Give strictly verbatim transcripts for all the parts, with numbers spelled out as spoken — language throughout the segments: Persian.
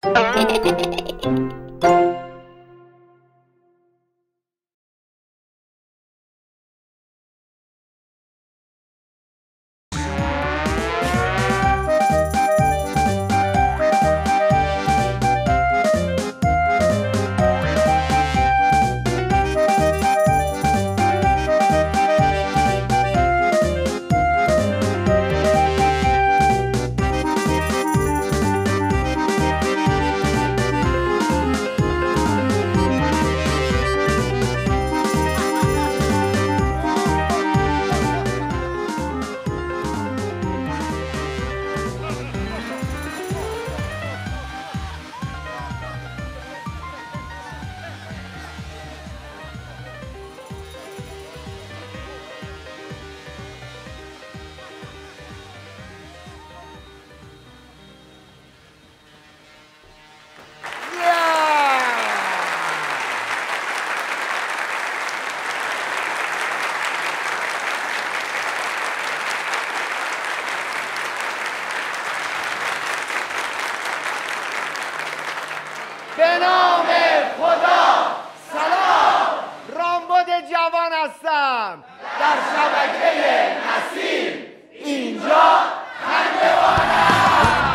به نام خدا سلام، رامبد جوان هستم در شبکه نسیم اینجا خندوانم.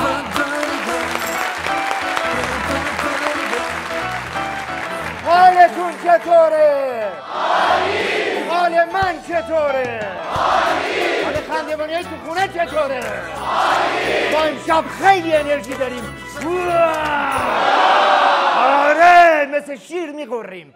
حالتون چطوره؟ عالی. حال من چطوره؟ عالی. حال خندوانیای تو خونه چطوره؟ عالی. ما امشب خیلی انرژی داریم. آره مثل شیر می‌خوریم.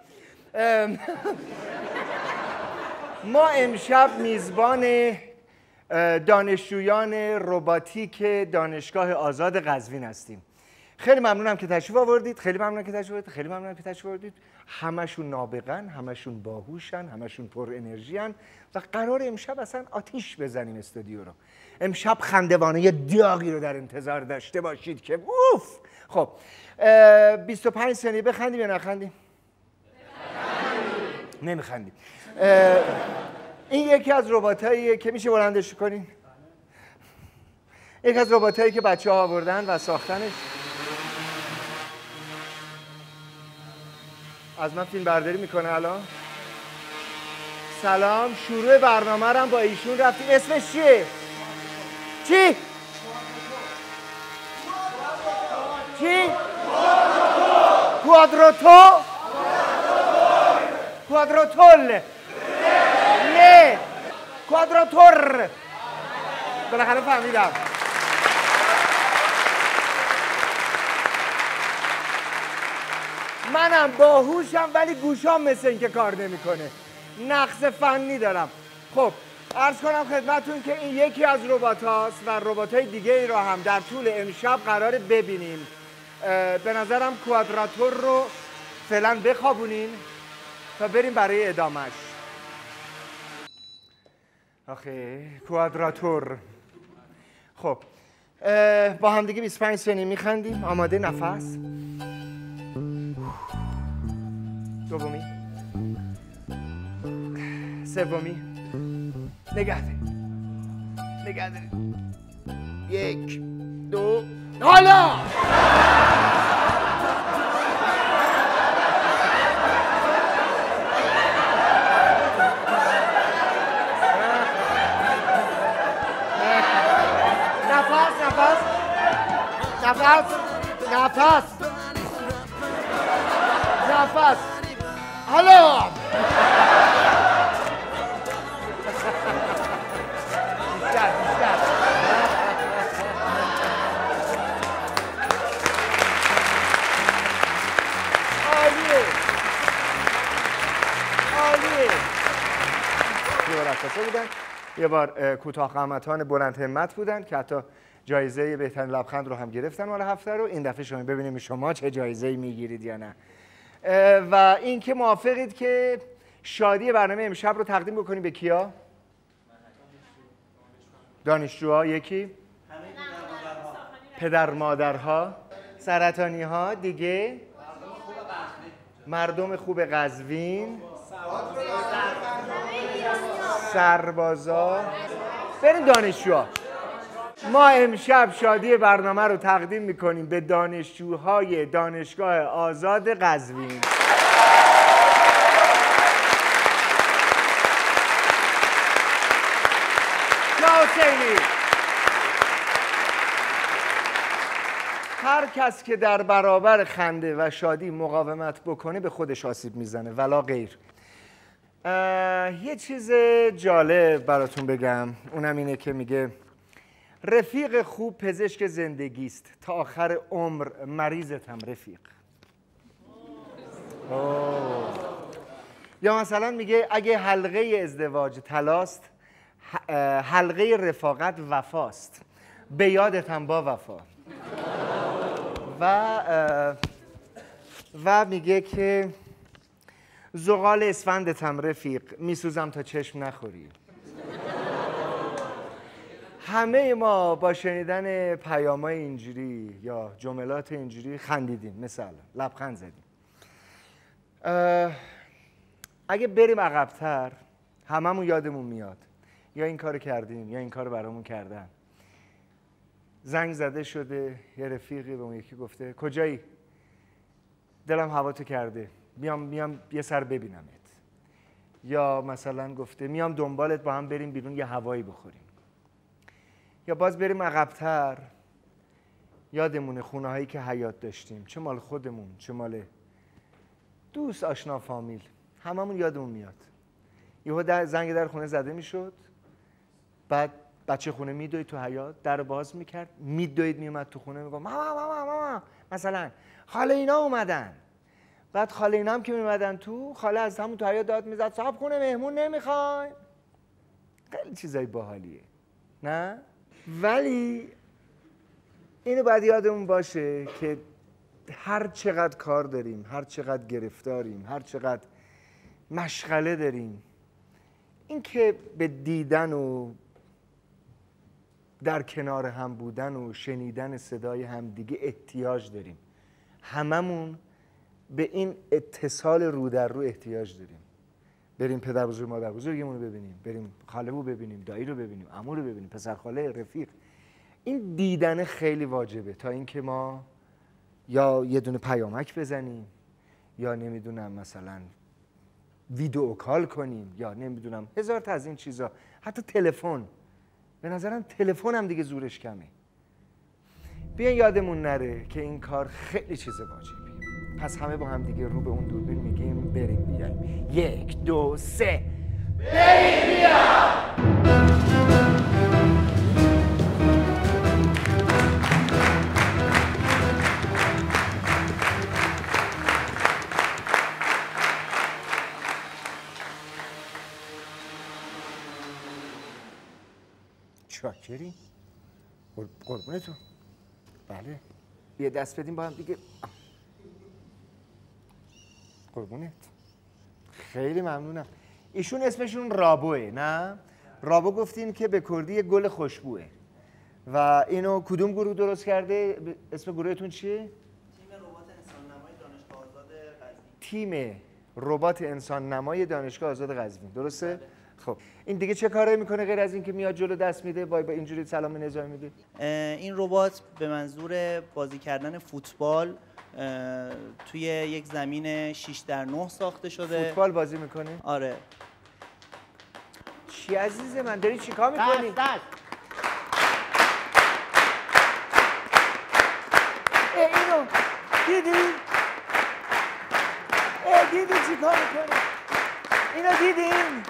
ما امشب میزبان دانشجویان رباتیک دانشگاه آزاد قزوین هستیم. خیلی ممنونم که تشریف آوردید، خیلی ممنونم که تشریف آوردید، خیلی ممنونم که تشریف آوردید. همشون نابغه‌ن، همشون باهوشن، همشون پر انرژی‌ان و قرار امشب اصلا آتیش بزنیم استودیو رو. امشب خندوانه داغی رو در انتظار داشته باشید که اوف. خب بیست و پنج ثانیه بخندیم یا نخندیم؟ نمیخندیم. این یکی از رباتاییه که میشه بلندش کنین. یکی از رباتایی که بچه‌ها آوردن و ساختنش. از من فیلم برداری میکنه الان. سلام، شروع برنامه رو با ایشون رفتیم. اسمش چیه؟ چی؟ چی؟ کوادروتو؟ کوادروتول نه کوادراتور. بالاخره فهمیدم. منم باهوشم ولی گوشام مثل این که کار نمیکنه. نقص فنی دارم. خب عرض کنم خدمتون که این یکی از ربات هاست و ربات های دیگه ای رو هم در طول امشب قراره ببینیم. به نظرم کوادراتور رو فعلا بخوابونین تا بریم برای ادامش. آخه کوادراتور. خب با هم دیگه بیست و پنج ثانیه میخندیم. آماده؟ نفس. دومی، سومی، نگه دارید نگه دارید. یک دو حالا نفس نفس نفس نفس نفس حالا بیشتر بیشتر. عالیه عالیه. یه بار رقاصه بودن، یه بار کوتاه قامتان بلند همت بودن که حتی جایزه بهترین لبخند رو هم گرفتن مال هفته رو. این دفعه شما ببینیم شما چه جایزه‌ای میگیرید یا نه. و این که موافقید که شادی برنامه امشب رو تقدیم بکنیم به کیا؟ دانشجوها. یکی پدر مادرها، سرطانی ها، دیگه مردم خوب قزوین، سربازا. بریم دانشجوها. ما امشب شادی برنامه رو تقدیم میکنیم به دانشجوهای دانشگاه آزاد قزوین. حسینی. هر کس که در برابر خنده و شادی مقاومت بکنه به خودش آسیب میزنه ولا غیر. یه چیز جالب براتون بگم، اونم اینه که میگه رفیق خوب پزشک زندگی است، تا آخر عمر مریضتم رفیق. اوه. یا مثلا میگه اگه حلقه ازدواج طلاست، حلقه رفاقت وفاست، به یادتم با وفا. و و میگه که زغال اسفندتم رفیق، میسوزم تا چشم نخوری. همه ما با شنیدن پیام‌های اینجوری یا جملات اینجوری خندیدیم، مثلا لبخند زدیم. اگه بریم عقب‌تر هممون یادمون میاد یا این کارو کردیم یا این کارو برامون کردن. زنگ زده شده یه رفیقی به اون یکی گفته کجایی؟ دلم هواتو کرده، میام میام یه سر ببینمت. یا مثلا گفته میام دنبالت با هم بریم بیرون یه هوایی بخوریم. یا باز بریم عقب‌تر یادمونه خونه هایی که حیات داشتیم، چه مال خودمون چه مال دوست آشنا فامیل، هممون یادمون میاد. یهو در زنگ در خونه زده میشد، بعد بچه خونه میدوید تو حیات، در باز میکرد، میدوید میومد تو خونه میگفت ماما ماما ماما مثلا خاله اینا اومدن. بعد خاله اینا هم که میومدن تو، خاله از همون تو حیات داد میزد صاحب خونه مهمون نمیخوایم. خیلی چیزای باحالیه نه؟ ولی اینو باید یادمون باشه که هر چقدر کار داریم، هر چقدر گرفتاریم، هر چقدر مشغله داریم، این که به دیدن و در کنار هم بودن و شنیدن صدای همدیگه احتیاج داریم. هممون به این اتصال رو در رو احتیاج داریم. بریم پدر بزرگ مادر بزرگمون رو ببینیم، بریم خاله رو ببینیم، دایی رو ببینیم، عمو رو ببینیم، پسر خاله، رفیق. این دیدن خیلی واجبه تا اینکه ما یا یه دونه پیامک بزنیم یا نمیدونم مثلا ویدیو کال کنیم یا نمیدونم هزار تا از این چیزا. حتی تلفن، به نظرم تلفن هم دیگه زورش کمه. بیاین یادمون نره که این کار خیلی چیز واجبیه. پس همه با هم دیگه رو به اون دوربین میگیم بریم بیایم. یک دو سه بریم بیایم. چاکری؟ قربونتون. بله یه دست بدیم با هم دیگه. قربونت. خیلی ممنونم. ایشون اسمشون رابوه نه؟ رابو گفتین که به کردی یه گل خوشبوه. و اینو کدوم گروه درست کرده؟ اسم گروهتون چیه؟ تیم ربات انسان نمای دانشگاه آزاد قزوین. تیم ربات انسان نمای دانشگاه آزاد قزوین، درسته؟ بله. خب این دیگه چه کاری میکنه غیر از این که میاد جلو دست میده با اینجوری سلام نظامی میده؟ این ربات به منظور بازی کردن فوتبال توی یک زمین شش در نه ساخته شده. فوتبال بازی میکنه؟ آره. چی عزیز من داری چیکار میکنی؟ دست دست. ای اینو دیدی؟ ای دیدی چیکار میکنی؟ اینو دیدین؟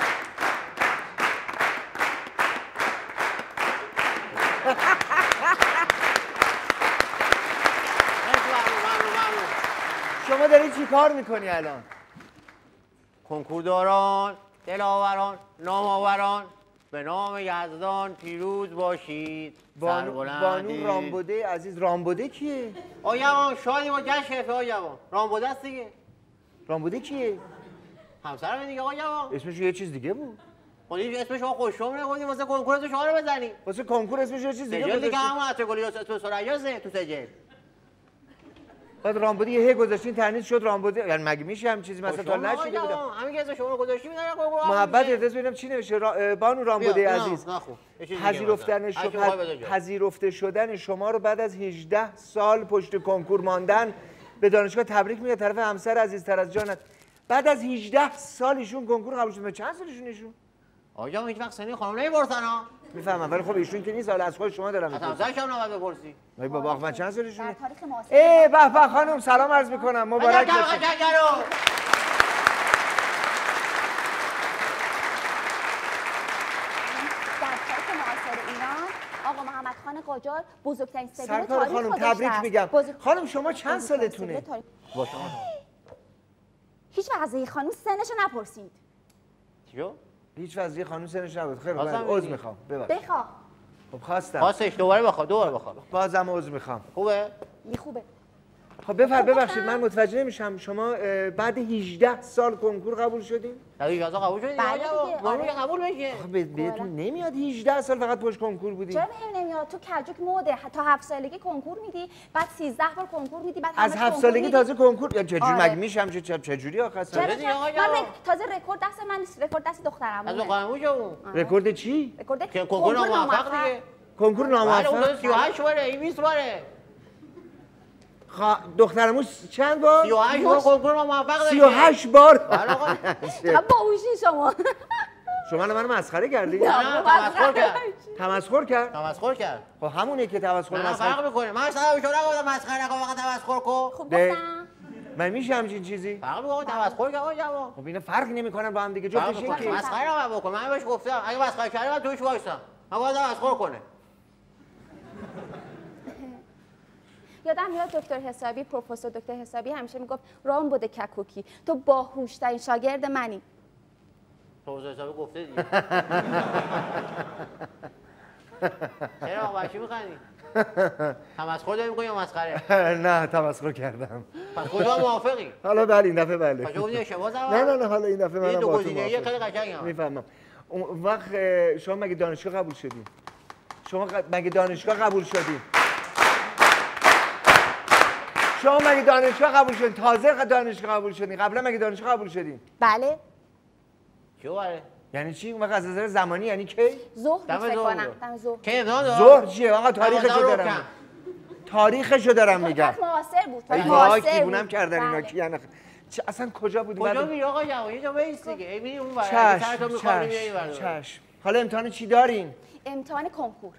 شما داری چی کار میکنی الان؟ کنکورداران، دلاوران، نامآوران، به نام یزدان پیروز باشید. بانو, بانو رامبوده عزیز. رامبوده کیه؟ آقا شادی با جشن گرفته آقا جوان. رامبوده است دیگه. رامبوده کیه؟ همسرم دیگه آقا جوان. اسمش یه چیز دیگه بود. خودی اسمش آقا خوشم نگودی واسه کنکور تو شعار بزنی. واسه کنکور اسمش یه چیز دیگه بود. سجل دیگه همون عطر گلی اسم سرایازه تو سجل. بعد رامبدی یه هی گذاشتین تنیس شد رامبدی، یعنی مگه میشه هم چیزی مثلا تا نشیده بودم. همین که شما گذاشتی میذاره کنکور محبت ارتضی ببینم چی نوشته. را... بانو رامبدی عزیز، پذیرفتن شما پذیرفته شدن شما رو بعد از هجده سال پشت کنکور ماندن به دانشگاه تبریک میگه طرف همسر عزیزتر از جانت. بعد از هجده سال ایشون کنکور قبول شد. چند سالشون ایشون؟ آقا هیچ وقت سنی خانم نمیپرسن ها. میفهمم ولی خب ایشون که نیست، حالا از خود شما دارم میپرسم. اصلا شما نباید بپرسی. ای بابا من چند سالشونه؟ در تاریخ معاصر ای به به خانم سلام عرض میکنم، مبارک بشه. باشه. در تاریخ معاصر ایران آقا محمد خان قاجار بزرگترین سپهر سرکار تاریخ خانم گذاشته تبریک است. میگم. بزرگ... خانم شما چند بزرگترین سالتونه؟ سپهر تاریخ- با شما هیچ وقت از این خانم سنشو نپرسید. چیو؟ هیچ وضعی خانم سنش نبود. خیلی بازم خوب عذر میگی؟ میخوام. ببخشید. بخواه خب خواستم. خواستش دوباره بخواد دوباره بخواد. بازم عذر میخوام. خوبه؟ می خوبه. خب بفر ببخشید من متوجه نمیشم شما اه، بعد هجده سال کنکور قبول شدین؟ در اجازه قبول شدی؟ بله دیگه، مامون آره. قبول بشه. آخه به- بهتون نمیاد هجده سال فقط پشت کنکور بودین؟ چرا بهم نمیاد؟ تو کلجوک موده تا هفت سالگی کنکور میدی، بعد سیزده بار کنکور میدی، بعد از همش هفت کنکور سالگی میدی. تازه کنکور یا چجوری آره. مگه میشم چه چه چجوری آخه اصلا؟ چرا دیگه چرا؟ آقا من جواب. رک- تازه رکورد دست من نیست، رکورد دست دخترمونه. از قهرمون اون. رکورد چی؟ رکورد که کنکور ناموفق دیگه. کنکور بله اون ناموفق. سی و هشت باره این بیست باره. خا... دخترمو چند بار؟ سی و هشت بار کنکور ناموفق داشته. سی و هشت بار. بله آقا. چقدر باهوشی شما. شما منو مسخره کردی؟ نه تمسخر کرد. تمسخر کرد؟ تمسخر کرد. خب همونه که تمسخر نه مسخره. فرق میکنه. من اصلا به شما نگفتم مسخره نکن فقط تمسخر کن. خوب ده. گفتم. من میشه همچین چیزی؟ فرق میکنه تمسخر کرد آقا جواب. خب اینا فرق نمیکنن با هم دیگه فرق جفتش میکنه. یکی. مسخره نباید بکن. من بهش گفتم اگه مسخره کردی من توش وایسم. من باید تمسخر کنه. یادم میاد دکتر حسابی، پروفسور دکتر حسابی همیشه میگفت رام بوده ککوکی، تو باهوشترین شاگرد منی. پروفسور حسابی گفته دیگه. چرا آقا چی می‌خندی؟ تمسخر داری می‌کنی یا مسخره؟ نه تمسخر کردم. پس کجا موافقی؟ حالا بله این دفعه بله. پس گفتی اشتباه زدم؟ نه نه نه حالا این دفعه این منم دو با تو گزینه‌ای خیلی موافقم. قشنگه. میفهمم. اون وقت اه، شما مگه دانشگاه قبول شدین؟ شما ق- مگه دانشگاه قبول شدین؟ شما مگه دانشگاه قبول شدین؟ تازه دانشگاه قبول شدین؟ قبلا مگه دانشگاه قبول شدین؟ بله. چی باره؟ یعنی چی؟ اون وقت از نظر زمانی یعنی کی؟ ظهر بود دم فکر ظهر کنم. بود. دم ظهر. کی امتحان داد؟ ظهر چیه؟ آقا تاریخشو دوازده دارم. رکن. تاریخشو دارم میگم. تاریخ معاصر بود. ای تاریخ وای معاصر دیوونم بود. کردن اینا بله. کی یعنی چه- اصلا کجا بودی؟ کجا بعد- میری آقا جوان؟ یه جا بیست دیگه. ای میری اون ور. چشم سرتو می‌خوام میری چشم این ور. چشم. حالا امتحان چی دارین؟ امتحان کنکور.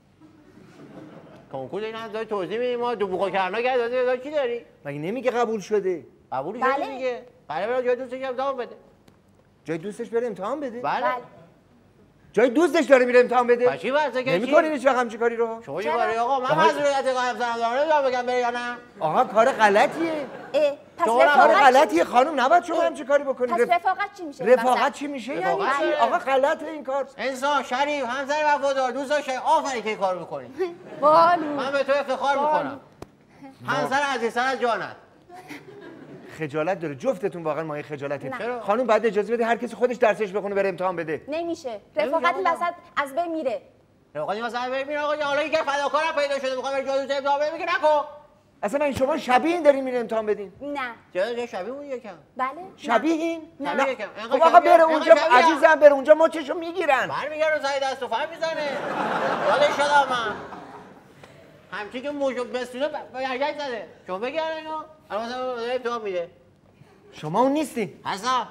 کنکور اینا داری توضیح میدی ما دو بوقا کرنا کرد دادی داری چی داری؟ مگه نمیگه قبول شده؟ قبول بله. شدی دیگه. قراره برای جای دوستش امتحان بده. جای دوستش بره امتحان بده؟ بله. بله. جای دوستش داره میره امتحان بده؟ پس چی ورزه که نمی‌کنین هیچ وقت همچین کاری رو؟ شما چی چرا؟ کاری آقا؟ من آقا- مسئولیت قائم سرم دارم نمیدونم بگم بره یا نه. آقا کار غلطیه. اه، پس شما کار رفاقت چی غلطیه میشه؟ خانم نباید شما اه. همچین کاری بکنید. پس رف- رفاقت چی میشه؟ رفاقت چی میشه یعنی رفاقت چی؟ داره. آقا غلطه این کار. انسان شریف همسر وفادار دوست داشته آفرین که این کارو می‌کنی. والو. من به تو افتخار می‌کنم. همسر عزیزتر از جانت. خجالت داره جفتتون واقعا مایه خجالتین. نه. چرا؟ خانم بعد اجازه بده هر کسی خودش درسش بخونه بره امتحان بده. نمیشه. رفاقت این وسط از بین میره. رفاقتی مثلا ببین آقا جان حالا که فداکارم پیدا شده می‌خوام بره جادو امتحان بده میگه نکن. اصلا من شما شبیه این دارین میره امتحان بدین؟ نه. چرا جای شبیه بود یکم. بله. شبیه این؟ نه. شبیه یکم. خب انقدر آقا شبیه- بره انقدر اونجا شبیه. عزیزم بره اونجا مچشو میگیرن. برمیگرده رو سعی دست و فر میزنه. یادش شدم من. همچی که موجو بستونه برگشت زده. شما بگرد اینو. الان مثلا داره امتحان میده. شما اون نیستی. حسن.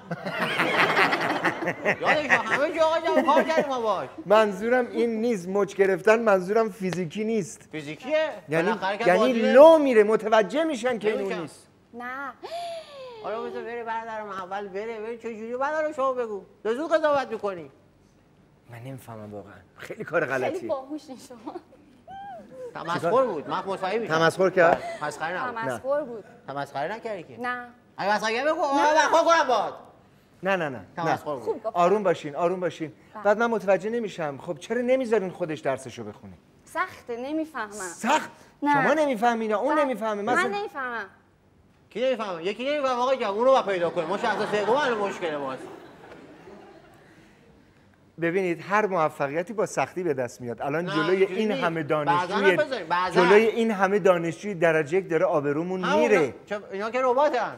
یادش شد همه جا آقا جان کار کردیم ما باش. منظورم این نیست، مچ گرفتن منظورم فیزیکی نیست. فیزیکیه. یعنی بالاخره که یعنی بازیه. لو میره متوجه میشن که این اون نمیشن. نیست. نه. حالا بذار بره برادرم اول بره بره چه جوری بعد رو شما بگو. زود قضاوت میکنی. من نمیفهمم واقعا. خیلی کار خیلی غلطیه. باهوشین شما. تمسخر بود. من متفاهم میشم. تمسخر کرد؟ مسخره نبود. تمسخر بود. تمسخر نکردی که. نه. اگه مسخره بگو من برخورد کنم باهات. نه نه نه. نه. تمسخر بود. خوب گفت. آروم باشین آروم باشین. بعد من متوجه نمیشم خب چرا نمیذارین خودش درسشو بخونه؟ سخته نمیفهمم. سخت. نه. شما نمیفهمین اون بله. نمیفهمه من مثلا نمیفهمم. کی نمیفهمه؟ یکی نمیفهمه آقا جان اونو با پیدا کنیم. ما شخص سوم الان مشکل ماست. ببینید هر موفقیتی با سختی به دست میاد. الان نه، جلوی اینجوری این نیست. همه بعضا دانشجوی هم بذارید، بعضا. جلوی این همه دانشجوی درجه یک داره آبرومون همون میره. چه- اینا که رباتن.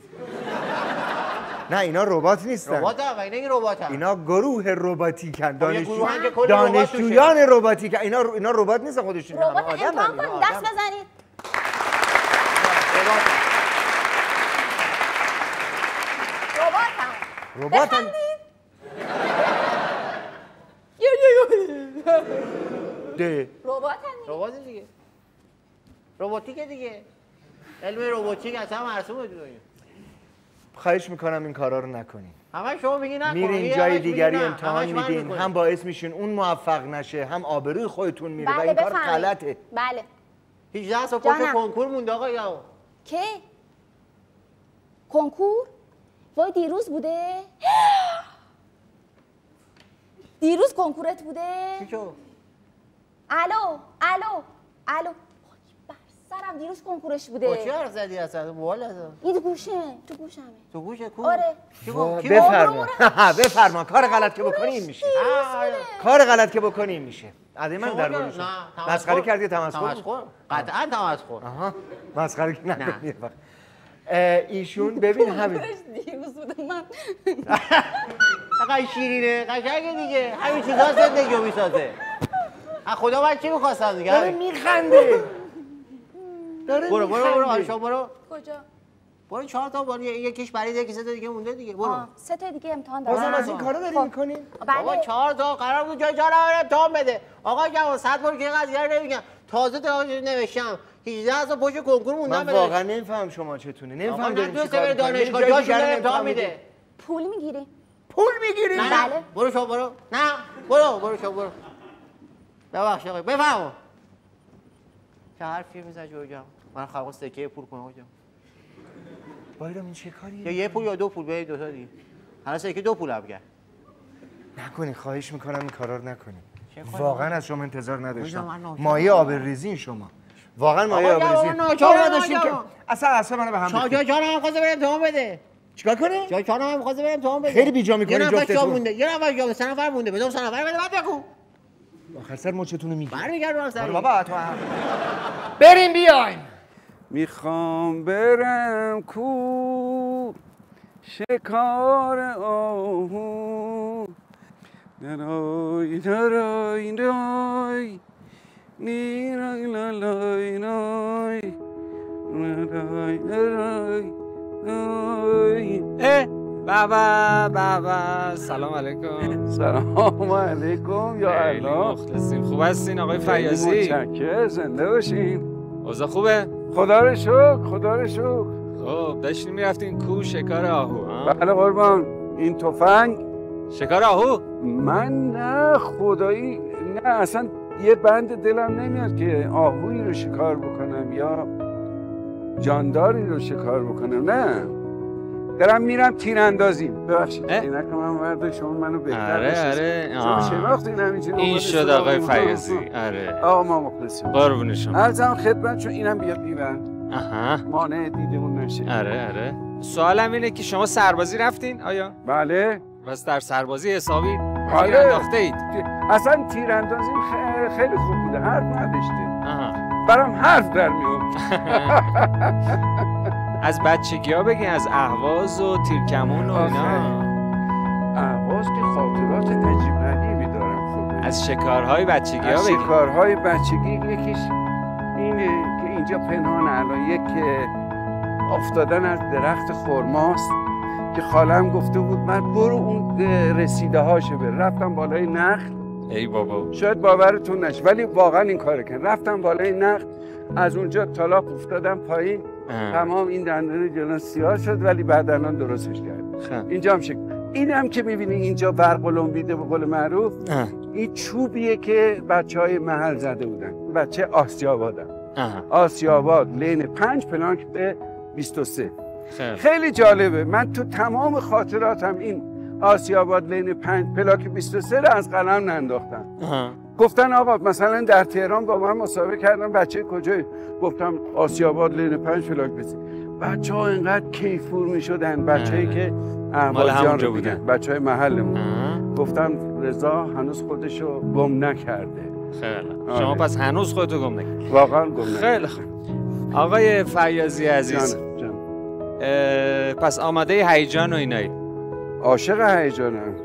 نه اینا ربات نیستن. رباتن و اینا که رباتن. اینا گروه رباتیکن. دانشجو گروهن که کلی ربات دانشجویان رباتیکن. اینا اینا ربات نیستن خودشون. اینا ربات آدمن. امتحان اینا کنید آدمن. دست بزنید. رباتن. رباتن. بخندید. ده. رباتن. ربات دیگه. رباتیک دیگه. علم رباتیک اصلا مرسومه تو دنیا. خواهش میکنم این کارا رو نکنین. همه شما میگی نکن. میرین یه جای همش دیگری میگی نه. امتحان همش من میدین، میکنم. هم باعث میشین اون موفق نشه، هم آبروی خودتون میره و بله این کار بفرمایید. غلطه. بله. هجده سال پشت جانم. کنکور مونده آقا یا کی؟ کنکور؟ وای دیروز بوده؟ دیروز کنکورت بوده؟ چی شو؟ الو الو الو وای، بر سرم دیروز کنکورش با چی بوده. حرف زدی اصلا؟ موال اصلا این تو گوشه تو گوشمه. تو گوشه کو؟ آره. کی وا، گفت؟ کی بفرما بفرما کار غلط که بکنی این میشه. آه، آره. کار غلط که بکنی این میشه. عده من شما در که- بارش نه، مسخره کردی تمسخر بود؟ تمسخر قطعا تمسخر آها مسخره که نکنی یه وقت. اه، ایشون ببین همین کنکورش دیروز بوده من. چقدر شیرینه قشنگه دیگه همین چیزا زندگی رو میسازه از خدا من چی میخواستم داره دیگه میخنده داره برو برو برو میخنده. شما برو کجا؟ برو چهار تا برو یکیش برای یکی سه تا دیگه مونده دیگه برو آه، سه تا دیگه امتحان دارم. بازم از این کارا داری خب. میکنی؟ بابا بله. چهار تا قرار بود جای جا رو امتحان بده آقا جوان صد بار که این قضیه رو نمیگم تازه تا نوشتم هجده تا پشت کنکور موندم من واقعا نمیفهم شما چتونه آقا نمیفهم داریم نتونسته چیکار بره می‌کنیم. دانشگاه جای جاشون دیگر داره امتحان امتحان میده پول میگیری؟ پول میگیری؟ نه بله. نه برو شما برو نه برو برو شما برو ببخش آقا بفرما چه حرفی میزنی جوجا من خواهم سکه پول کنم آقا بایرام این چه یا کاریه؟ یه پول یا دو پول برید دو تا دیگه حالا سکه دو پول هم کرد نکنی خواهش میکنم این کارا رو نکنی چه کاری؟ واقعا از شما انتظار کجا من نداشتم ناچارم. مایه آبروریزی شما واقعا مایه آقا جواب آبروریزی ناچارم، شما نداشتین آقا که جواب. اصلا اصلا منو به هم چا ریختین. جای چهارم هم خواسته بره امتحان بده چیکار کنه؟ جای چهارم هم خواسته بره امتحان بده خیلی بیجا می‌کنی یه نفر جفتتون. جا مونده یه نفر جا سه نفر مونده بذار سه نفر بده بعد بگو آخر سر مچتون رو میگی برمیگردم سر بابا تو هم بریم بیایم میخوام برم کو شکار آهو نرای نرای نرای نیرای لالای نای نرای نرای نای اه بابا بابا سلام علیکم. سلام علیکم یا خیلی الله مخلصیم. خوب هستین آقای خیلی فیاضی؟ متشکرم زنده باشین اوضاع خوبه؟ خدا رو شکر خدا رو شکر خب داشتین میرفتین کو شکار آهو ها؟ بله قربان این تفنگ شکار آهو؟ من نه خدایی نه اصلا یه بند دلم نمیاد که آهویی رو شکار بکنم یا جانداری رو شکار بکنم نه دارم میرم تیراندازی ببخشید اه؟ اینک من مرد شما منو بهتر آره بشناسید. آره شما آه. شناختین همینجوری این اومدید شد سراغ آقای ما. فیاضی. آره آقا ما مخلصیم قربون شما. عرضم خدمت چون اینم بیاد میبرم آها مانع دیدمون نشه آره آره سوالم اینه که شما سربازی رفتین آیا؟ بله بس در سربازی حسابی بله. تیر انداخته اید؟ اصلا تیراندازی خ- خیلی خوب بوده حرف نداشته آها برام حرف در میاد از بچگی ها بگین از اهواز و تیرکمون و اینا. اهواز که خاطرات عجیب غریبی دارم خب از شکارهای بچگی ها از بگین. شکارهای بچگی یکیش اینه که اینجا پنهان الان یک افتادن از درخت خرماست که خالم گفته بود من برو اون رسیده هاشو بر رفتم بالای نخل ای بابا شاید باورتون نشه ولی واقعا این کارو کردم رفتم بالای نخل از اونجا تالاپ افتادم پایین اه. تمام این دندون جلو سیاه شد ولی بعد الان درستش کرد خب. اینجا هم شکل این هم که میبینی اینجا برق لنبیده به قول معروف اه. این چوبیه که بچه های محل زده بودن بچه آسیابادم آها. آسیاباد لین پنج پلانک به بیست و سه خیلی. خیلی جالبه من تو تمام خاطراتم این آسیاباد لین پنج پلاک بیست و سه رو از قلم ننداختم آها. گفتن آقا مثلا در تهران با من مسابقه کردم بچه کجایی گفتم آسیاباد لین پنج پلاک بسی بچه ها اینقدر کیفور می شدن بچه هایی که مال اهوازیان همونجا رو بودن. بودن بچه های محلمون آها. گفتم رضا هنوز خودشو گم نکرده. خیلی شما پس هنوز خودتو گم نکردید؟ واقعا گم نکردم. خیلی خوب. آقای فیاضی عزیز، جان جان. پس آماده هیجان و اینایی؟ عاشق هیجانم.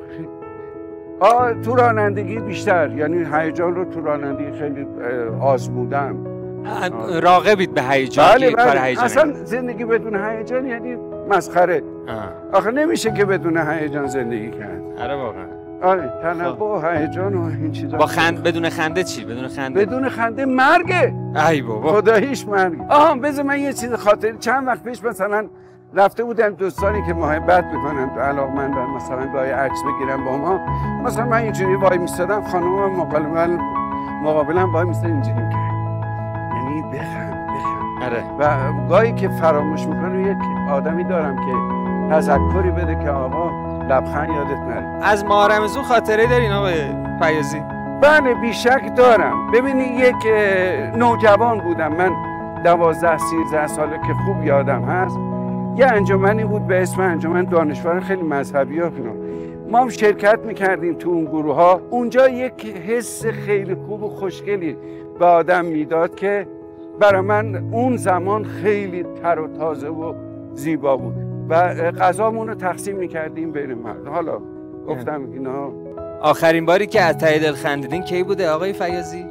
آه تو رانندگی بیشتر، یعنی هیجان رو تو رانندگی خیلی آزمودم. راغبید به هیجان؟ بله بله. کار هیجان اصلا زندگی بدون هیجان یعنی مسخره. آخه نمیشه که بدون هیجان زندگی کرد. آره واقعا. آره تنوع و هیجان و این چیزا. با خند بدون خنده چی؟ بدون خنده بدون خنده مرگه. ای بابا خداییش مرگ. آها بذار من یه چیز خاطر چند وقت پیش مثلا رفته بودم دوستانی که محبت میکنن تو علاقمندن، مثلا گاهی عکس بگیرم با ما، مثلا من اینجوری وای میستادم، خانومم مقابل مقابلم وای میستاد اینجوری میکرد، یعنی بخند بخند. آره. و گاهی که فراموش میکنم یک آدمی دارم که تذکری بده که آقا لبخند یادت نره. از ماه رمضان خاطره دارین آقای فیاضی؟ بله بیشک دارم. ببینید یک نوجوان بودم من، دوازده سیزده ساله که خوب یادم هست. یه انجمنی بود به اسم انجمن دانشوران خیلی مذهبی ها. ما هم شرکت میکردیم تو اون گروه ها. اونجا یک حس خیلی خوب و خوشگلی به آدم میداد که برای من اون زمان خیلی تر و تازه و زیبا بود و غذامون رو تقسیم میکردیم بین مردم. حالا گفتم اینا. آخرین باری که از ته دل خندیدین کی بوده آقای فیاضی؟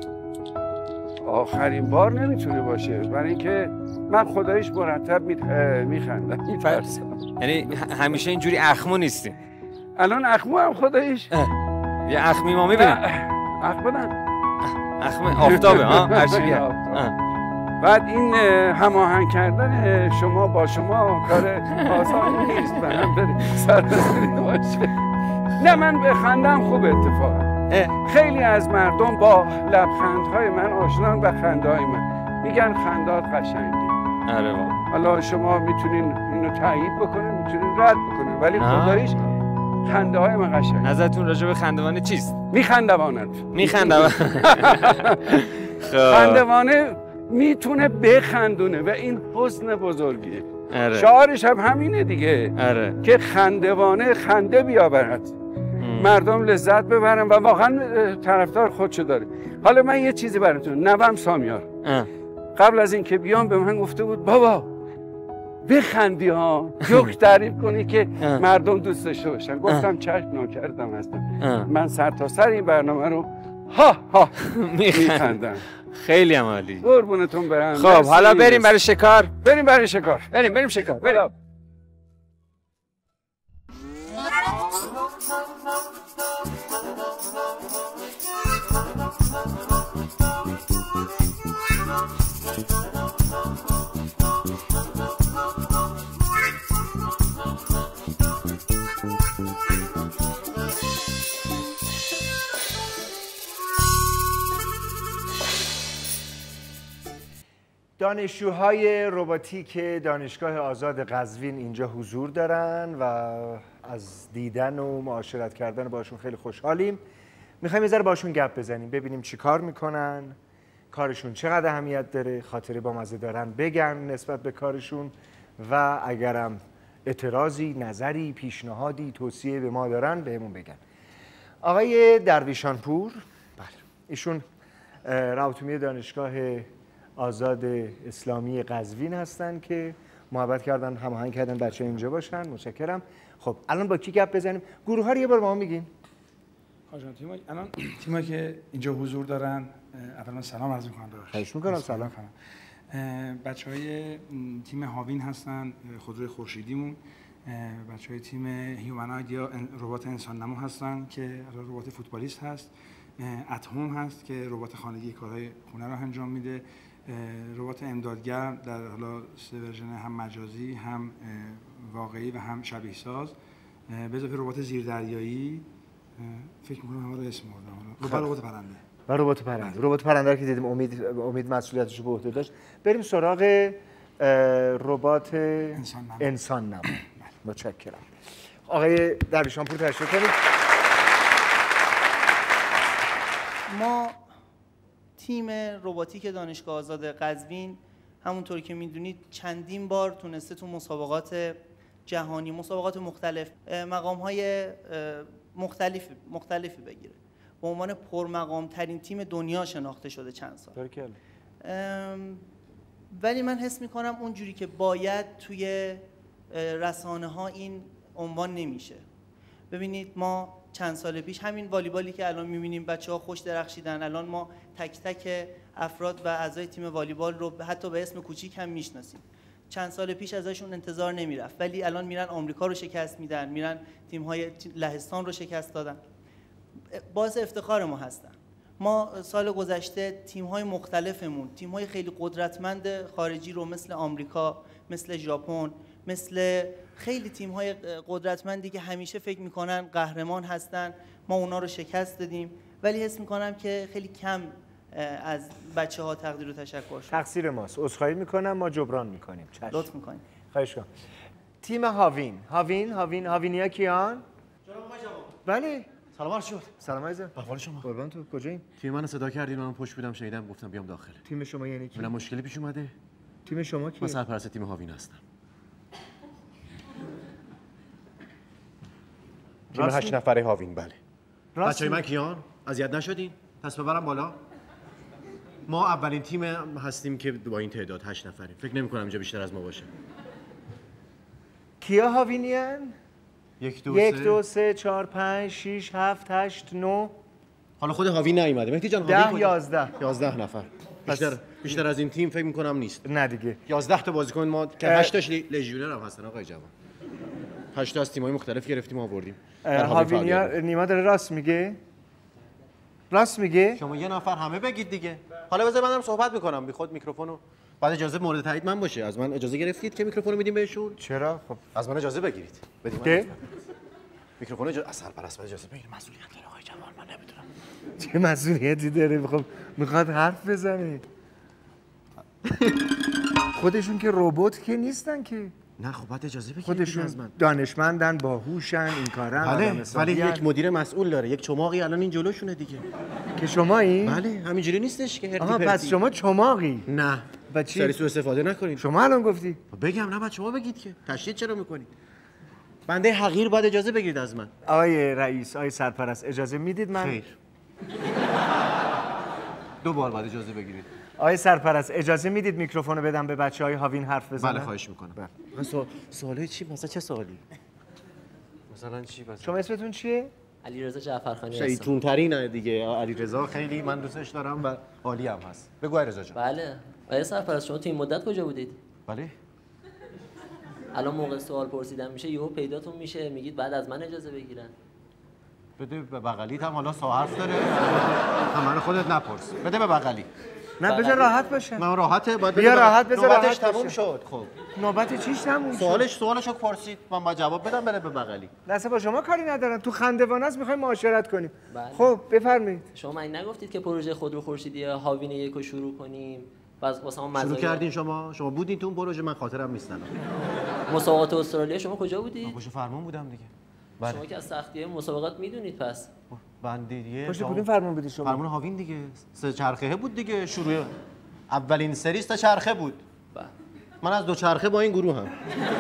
آخرین بار نمیتونه باشه، برای اینکه من خداییش مرتب میخندم میترسم. یعنی همیشه اینجوری اخمو نیستین؟ الان اخمو هم خداییش. یه اخمی ما میبینیم. اخمو نه اخم آفتابه ها هرچی. بعد این هماهنگ کردن شما با شما کار آسان نیست، به هم بره سررسیده باشه. نه من به خندم خوب اتفاقا. خیلی از مردم با لبخندهای من آشنان و خندهای من میگن خندات قشنگی. آره بابا. حالا شما میتونین اینو تایید بکنین، میتونین رد بکنین، ولی خداییش خنده های من قشنگ. نظرتون راجع به خندوانه چیست؟ میخندوانه. میخندوانه. خندوانه میتونه بخندونه و این حسن بزرگیه. آره. شعارش هم همینه دیگه. آره. که خندوانه خنده بیاورد. مردم لذت ببرن و واقعا طرفدار خودشو داره. حالا من یه چیزی براتون، نوام سامیار اه. قبل از اینکه بیام به من گفته بود بابا بخندی ها، جوک تعریف کنی که اه. مردم دوست داشته باشن. گفتم چشم ناکردم هستم. من سر تا سر این برنامه رو ها ها میخندم. خیلی عالی. قربونتون برم. خب حالا بریم برای شکار. بریم برای شکار. بریم بریم شکار. بریم. دانشجوهای رباتیک دانشگاه آزاد قزوین اینجا حضور دارن و از دیدن و معاشرت کردن باشون خیلی خوشحالیم. میخوایم یه ذره باشون گپ بزنیم، ببینیم چی کار میکنن، کارشون چقدر اهمیت داره، خاطره با مزه دارن بگن نسبت به کارشون و اگرم اعتراضی، نظری، پیشنهادی، توصیه به ما دارن بهمون بگن. آقای درویشانپور، بله ایشون رابطه‌می دانشگاه آزاد اسلامی قزوین هستن که محبت کردن، هماهنگ کردن بچه اینجا باشن. متشکرم. خب الان با کی گپ بزنیم؟ گروه ها رو یه بار ما میگین. آجان تیم الان تیمایی که اینجا حضور دارن، اولا سلام عرض می‌کنم بهش. خواهش می‌کنم. سلام. بچهای تیم هاوین هستن، خودروی خورشیدیمون. بچهای تیم هیومناید یا ربات انسان نما هستن که ربات فوتبالیست هست. اتم هست که ربات خانگی کارهای خونه رو انجام میده. ربات امدادگر در حالا سه ورژن، هم مجازی هم واقعی و هم شبیه ساز. به اضافه ربات زیردریایی، فکر می‌کنم همه رو اسم بردم. ربات پرنده. و ربات پرنده. ربات پرنده که دیدیم امید امید مسئولیتش رو به عهده داشت. بریم سراغ ربات انسان نما. انسان نما. متشکرم. آقای درویشانپور تشریف کنید. ما تیم رباتیک دانشگاه آزاد قزوین همونطور که میدونید چندین بار تونسته تو مسابقات جهانی، مسابقات مختلف، مقام‌های مختلف مختلفی بگیره. به عنوان پرمقام ترین تیم دنیا شناخته شده چند سال. ولی من حس میکنم اونجوری که باید توی رسانه ها این عنوان نمیشه. ببینید ما چند سال پیش همین والیبالی که الان میبینیم بچه‌ها خوش درخشیدن، الان ما تک تک افراد و اعضای تیم والیبال رو حتی به اسم کوچیک هم میشناسیم. چند سال پیش ازشون انتظار نمیرفت، ولی الان میرن آمریکا رو شکست میدن، میرن تیم‌های لهستان رو شکست دادن. باعث افتخار ما هستن. ما سال گذشته تیم‌های مختلفمون، تیم‌های خیلی قدرتمند خارجی رو مثل آمریکا، مثل ژاپن، مثل خیلی تیم‌های قدرتمندی که همیشه فکر می‌کنن قهرمان هستن، ما اونا رو شکست دادیم. ولی حس می‌کنم که خیلی کم از بچه‌ها تقدیر و تشکر شد. تقصیر ماست. عذرخواهی می‌کنم، ما جبران می‌کنیم. لطف می‌کنید. خواهش کنم. تیم هاوین، هاوین، هاوین، هاوینیا کیان؟ جناب آقای جوان. بله. سلام عرض شد. سلام عزیزم. احوال شما؟ قربان تو کجاییم؟ تیم منو صدا کردین، من پشت بودم شنیدم گفتم بیام داخل. تیم شما یعنی کی؟ من مشکلی پیش اومده؟ تیم شما کیه؟ من سرپرست تیم هاوین هستم. تیم هشت نفره هاوین بله. بچه‌های من کیان؟ اذیت نشدین؟ پس ببرم بالا. ما اولین تیم هستیم که با این تعداد هشت نفره. فکر نمی‌کنم اینجا بیشتر از ما باشه. کیا هاوینیان؟ یک دو یک دو سه چهار پنج شش هفت هشت نه. حالا خود هاوین نیومده. مهدی جان ده یازده. یازده نفر. بیشتر بیشتر از این تیم فکر می‌کنم نیست. نه دیگه. یازده تا بازیکن ما که هشت تاش لژیونر هم هستن آقای جوان. هشت تا از تیم‌های مختلف گرفتیم آوردیم. هاوینیا نیما داره راست میگه؟ راست میگه؟ شما یه نفر همه بگید دیگه. حالا بذار منم صحبت میکنم بی خود میکروفونو. بعد اجازه مورد تایید من باشه. از من اجازه گرفتید که میکروفونو میدیم بهشون؟ چرا؟ خب از من اجازه بگیرید. بدید که میکروفونو اجازه اثر پرست اجازه بگیرید. مسئولیت داره آقای جوان، من نمیدونم. چه مسئولیتی داره؟ خب میخواد حرف بزنه. خودشون که ربات که نیستن که. نه خب بعد اجازه بگیرید خودشون از من. دانشمندن، باهوشن، این کارن. بله ولی یک مدیر مسئول داره. یک چماقی الان این جلوشونه دیگه. که شمایی؟ بله همینجوری نیستش که هرتی آها پرتی. پس شما چماقی؟ نه. بچی سری سوء استفاده نکنید. شما الان گفتی؟ بگم نه بعد شما بگید که تشدید چرا میکنید؟ بنده حقیر باید اجازه بگیرید از من. آقای رئیس، آقای سرپرست اجازه میدید من؟ خیر. دو بار باید اجازه بگیرید. آقای سرپرست اجازه میدید میکروفونو بدم به بچهای هاوین حرف بزنن؟ بله خواهش میکنم. من سوال سوالی چی مثلا چه سوالی؟ مثلا چی مثلا؟ شما اسمتون چیه؟ علیرضا جعفرخانی هستم. شیطون ترینه دیگه. علیرضا خیلی من دوستش دارم و عالی هم هست. بگو علیرضا جان. بله. آقای سرپرست شما تو این مدت کجا بودید؟ بله. الان موقع سوال پرسیدن میشه یهو پیداتون میشه میگید بعد از من اجازه بگیرن. بده به بغلیت هم حالا ساعت داره. من خودت نپرس. بده به بغلی. نه بذار راحت باشه. من راحته باید بیا راحت بذار راحتش راحت تموم باشه. شد. خب نوبت چیش تموم شد؟ سوالش سوالشو پرسید من باید جواب بدم بره به بغلی. دست با شما کاری ندارم. تو خندوانه است میخوایم معاشرت کنیم. بله. خب بفرمایید. شما این نگفتید که پروژه خودرو خورشیدی هاوین یک رو شروع کنیم؟ باز واسه ما شروع کردین شما؟ شما بودین تو اون پروژه؟ من خاطرم نیست الان. مسابقات استرالیا شما کجا بودید؟ من پشت فرمون بودم دیگه. بله. شما که از سختی‌های مسابقات میدونید پس. بندیه پشت کدوم فرمون بودی شما؟ فرمون هاوین دیگه. سه چرخه بود دیگه. شروع اولین سری سه چرخه بود. بله. من از دو چرخه با این گروه هم.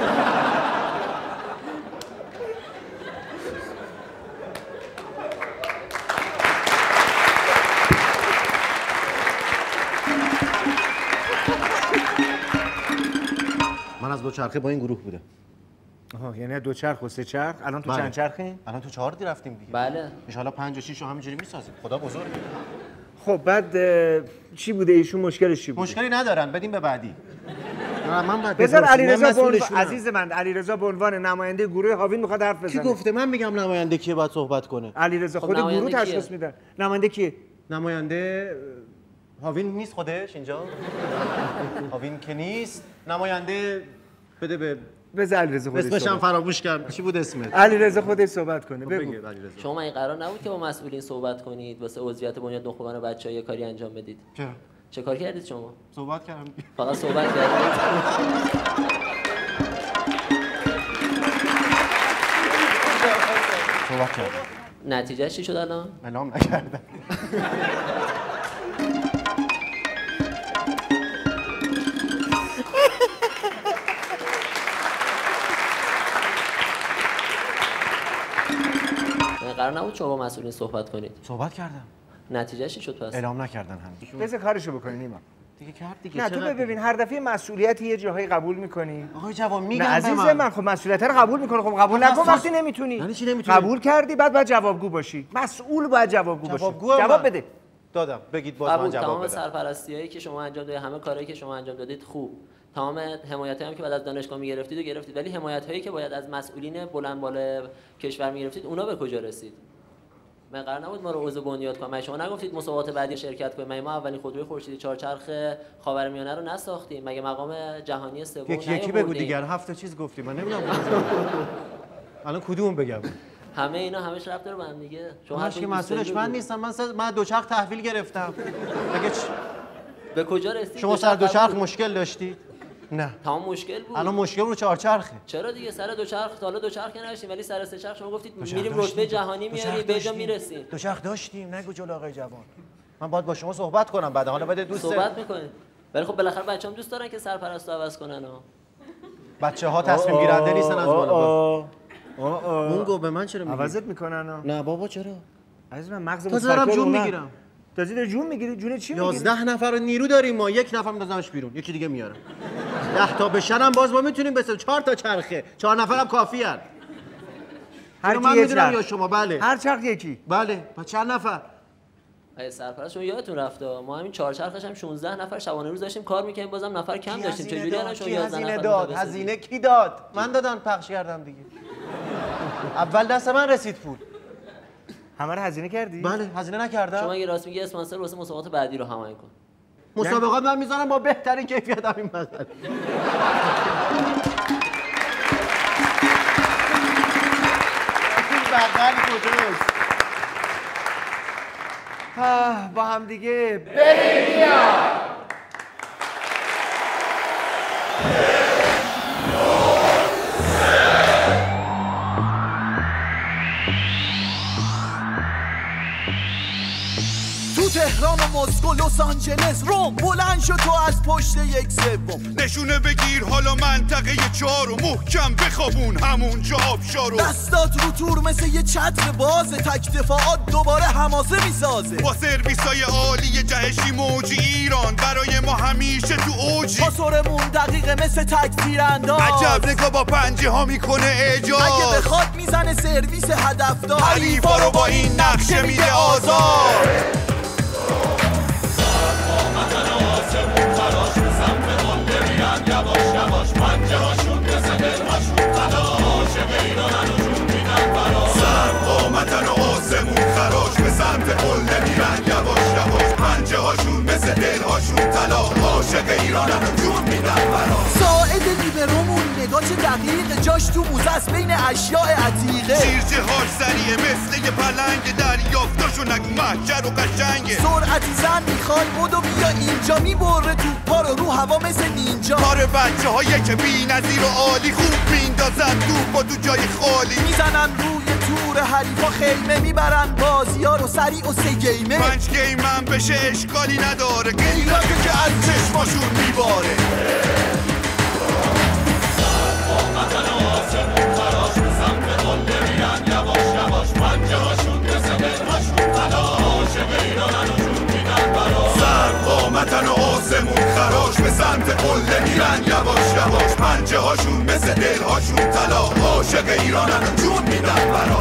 من از دو چرخه با این گروه بودم. آها یعنی دو چرخ و سه چرخ. الان تو بله. چند چرخیم؟ الان تو چهار دی رفتیم دیگه. بله. ان شاءالله پنج و شش رو همینجوری میسازیم. خدا بزرگه. خب بعد چی بوده ایشون مشکلش چی بوده؟ مشکلی ندارن بدیم به بعدی. من بعد بذار علیرضا به عنوان عزیز من علیرضا به عنوان نماینده گروه هاوین میخواد حرف بزنه. کی گفته من میگم نماینده کیه باید صحبت کنه؟ علیرضا خود گروه تشخیص میدن. نماینده کیه؟ نماینده هاوین نیست خودش اینجا. هاوین که نیست. نماینده بده به بذار علیرضا خودش. اسمش هم فراموش کرد. چی بود اسمت؟ علیرضا خودش صحبت کنه. بگو. شما این قرار نبود که با مسئولین صحبت کنید واسه عضویت بنیاد نخبگان بچه‌ها یه کاری انجام بدید؟ چرا؟ چه کار کردید شما؟ صحبت کردم. فقط صحبت کردید. صحبت کردم. نتیجه چی شد الان؟ اعلام نکردم. قرار قرار نبود شما با مسئولین صحبت کنید؟ صحبت کردم. نتیجهش چی شد پس؟ اعلام نکردن هنوز. بذار کارشو بکنی نیما. دیگه کرد دیگه. نه تو ببین هر دفعه مسئولیت یه جاهایی قبول میکنی. آقای جوان میگم نه عزیز من. من خب مسئولیت رو قبول میکنه. خب قبول نکن وقتی نمیتونی. یعنی چی نمیتونی؟ قبول کردی بعد باید جوابگو باشی. مسئول باید جوابگو باشه. جواب بده. دادم بگید باز من جواب تمام بدم. سرپرستیایی که شما انجام دادید، همه کارهایی که شما انجام دادید خوب. تمام حمایتایی هم که بعد از دانشگاه میگرفتید و گرفتید، ولی حمایتایی که باید از مسئولین بلند بالا کشور میگرفتید اونا به کجا رسید؟ من قرار نبود ما رو عضو بنیاد کنم. شما نگفتید مسابقات بعدی شرکت کنیم؟ مگه ما اولین خودروی خورشیدی چهارچرخ خاورمیانه رو نساختیم؟ مگه مقام جهانی سوم یکی یکی بگو دیگر هفت چیز گفتی من نمیدونم. الان کدوم بگم؟ همه اینا همش ربط داره به هم دیگه. شما هیچ کی مسئولش من نیستم. من سر... من دوچرخ تحویل گرفتم. مگه چ... به کجا رسید؟ شما سر دوچرخ مشکل داشتید؟ نه. تمام مشکل بود. الان مشکل رو چهارچرخه. چرا دیگه سر دوچرخ تا حالا دوچرخ که نداشتیم، ولی سر سه چرخ شما گفتید میریم رتبه جهانی میاریم به جا میرسیم. دوچرخ داشتیم. نگو جلو آقای جوان. من باید با شما صحبت کنم بعد حالا بده دوست صحبت میکنید. ولی خب بالاخره بچه‌ام دوست دارن که سرپرستو عوض کنن ها. بچه‌ها تصمیم گیرنده نیستن از بالا. اون گو به من چرا میگی؟ عوضت میکنن؟ نه بابا چرا؟ عزیز من مغز مستقل دارم جون میگیرم. تازه داری جون میگیری؟ جون چی میگیری؟ یازده نفر نیرو داریم ما، یک نفر میندازمش بیرون، یکی دیگه میارم. ده تا بشنم باز ما میتونیم بسازیم. چهار تا چرخه، چهار نفرم کافی ان. هر کی من یه میدونم چرخ. یا شما؟ بله. هر چرخ یکی. بله. پس چند نفر؟ ای سرپرست شما یادتون رفته ما همین چهار چرخش هم شانزده نفر شبانه روز داشتیم کار میکنیم، بازم نفر کم داشتیم. چجوری الان شما یازده نفر داد؟ هزینه کی داد؟ من دادم پخش کردم دیگه. اول دست من رسید پول. همه رو هزینه کردی؟ بله هزینه نکردم. شما اگه راست میگی اسپانسر واسه مسابقات بعدی رو هماهنگ کن. مسابقات من میذارم با بهترین کیفیت همین بغل. این بغل کجاست؟ با هم دیگه بریم بیا. تهران و مسکو لس آنجلس روم بلند شو تو از پشت یک سوم نشونه بگیر حالا منطقه چهار و محکم بخوابون همونجا آبشارو دستات رو تور مثل یه چتر بازه تک دفاعات دوباره حماسه میسازه با سرویسای عالی جهشی موجی ایران برای ما همیشه تو اوجی پاسورمون دقیقه مثل تکثیر انداز عجب نگاه با پنجه ها میکنه اعجاز اگه بخواد میزنه سرویس هدفدار حریفا رو با این نقشه میده آزار یواش یواش پنجه هاشون مثل دلهاشون تلا عاشق ایرانن و جون میدن برا سر قامتن و آسمون خراش به سمت قله میرن یواش یواش پنجه هاشون مثل دلهاشون طلا عاشق ایرانن و جون میدن برا ساعد لیبرومون نگاه چه دقیق جاش تو موزه است بین اشیاء عتیقه شیرجهاش سریعه مثل یه پلنگ دریافتاشو نگو محجر و قشنگه سرعتی زن میخوای بودو بیا اینجا میبره توپا رو رو هوا مثل نینجا کار بچه هایی که بی نظیر و عالی خوب میندازن توپ و تو جای خالی میزنن روی تور حریفا خیمه میبرن بازی ها رو سریع و سه گیمه پنج گیم هم بشه اشکالی نداره غیرته که از چشماشون میباره قامتن آسمون خراش به سمت قله میرن یواش یواش پنجه هاشون مثل دلهاشون طلا عاشق ایرانن و جون میدن برا سر قامتن و آسمون خراش به سمت قله میرن یواش یواش پنجه هاشون مثل دلهاشون طلا عاشق ایرانن و جون میدن برا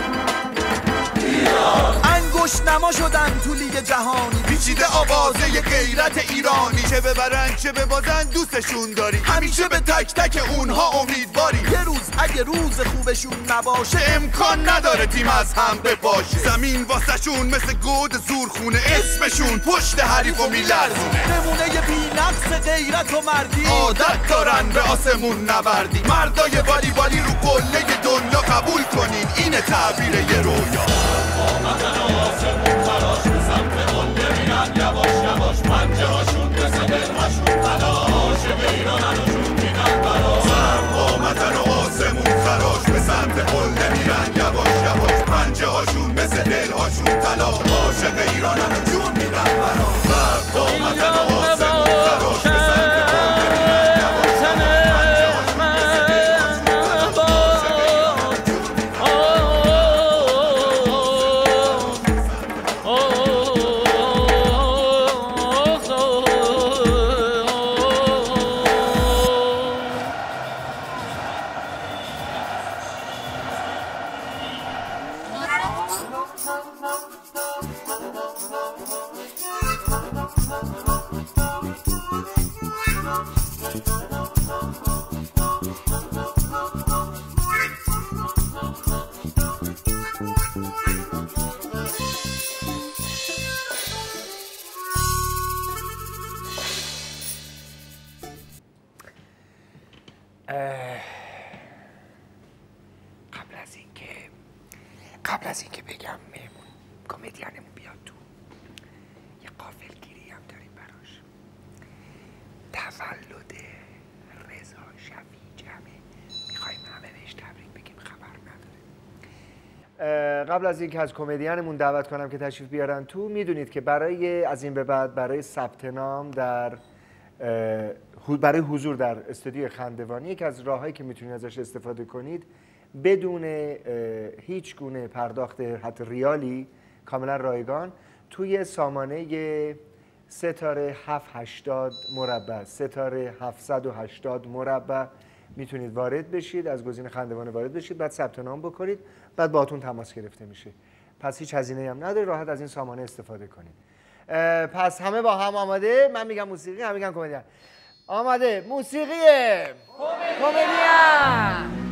انگشت نما شدن تو لیگ جهانی پیچیده آوازه ی غیرت ایرانی چه ببرن چه ببازن دوستشون داری همیشه به تک تک اونها امیدواری یه روز اگه روز خوبشون نباشه امکان نداره تیم از هم بپاشه زمین واسه شون مثل گود زورخونه اسمشون پشت حریفو میلرزونه نمونه ی بی نقص غیرت و مردی عادت دارن به آسمون نوردی مردای والیبالی رو کله دنیا قبول کنین اینه تعبیر یه رویا قامتن آسمون خراش به سمت قله میرن یواش یواش پنجه هاشون مثل دلهاشون طلا عاشق ایرانن و جون میدن برا سر قامتن و آسمون خراش به سمت قله میرن یواش یواش پنجه هاشون مثل دلهاشون طلا عاشق ایرانن و جون میدن برا سر قامتن و آسمون خراش به سمت قله میرن یواش یواش پنجه هاشون مثل دلهاشون طلا عاشق ایرانن و جون میدن برا قبل از اینکه قبل از اینکه بگم مهمون کمدینمون بیاد تو، یه غافلگیری هم داریم براش. تولد رضا شفیع‌جمه، میخوایم همه بهش تبریک بگیم، خبر نداره. قبل از اینکه از کمدینمون دعوت کنم که تشریف بیارن تو، میدونید که برای از این به بعد برای ثبت نام در برای حضور در استودیو خندوانی، یکی از راههایی که میتونید ازش استفاده کنید بدون هیچ گونه پرداخت حتی ریالی، کاملا رایگان، توی سامانه ستاره هفت هشتاد مربع ستاره هفتصد و هشتاد مربع میتونید وارد بشید، از گزینه خندوانه وارد بشید، بعد ثبت نام بکنید، بعد باهاتون تماس گرفته میشه. پس هیچ هزینه‌ای هم نداره، راحت از این سامانه استفاده کنید. پس همه با هم آماده؟ من میگم موسیقی، هم میگم کمدین. آماده؟ موسیقیه کمدین.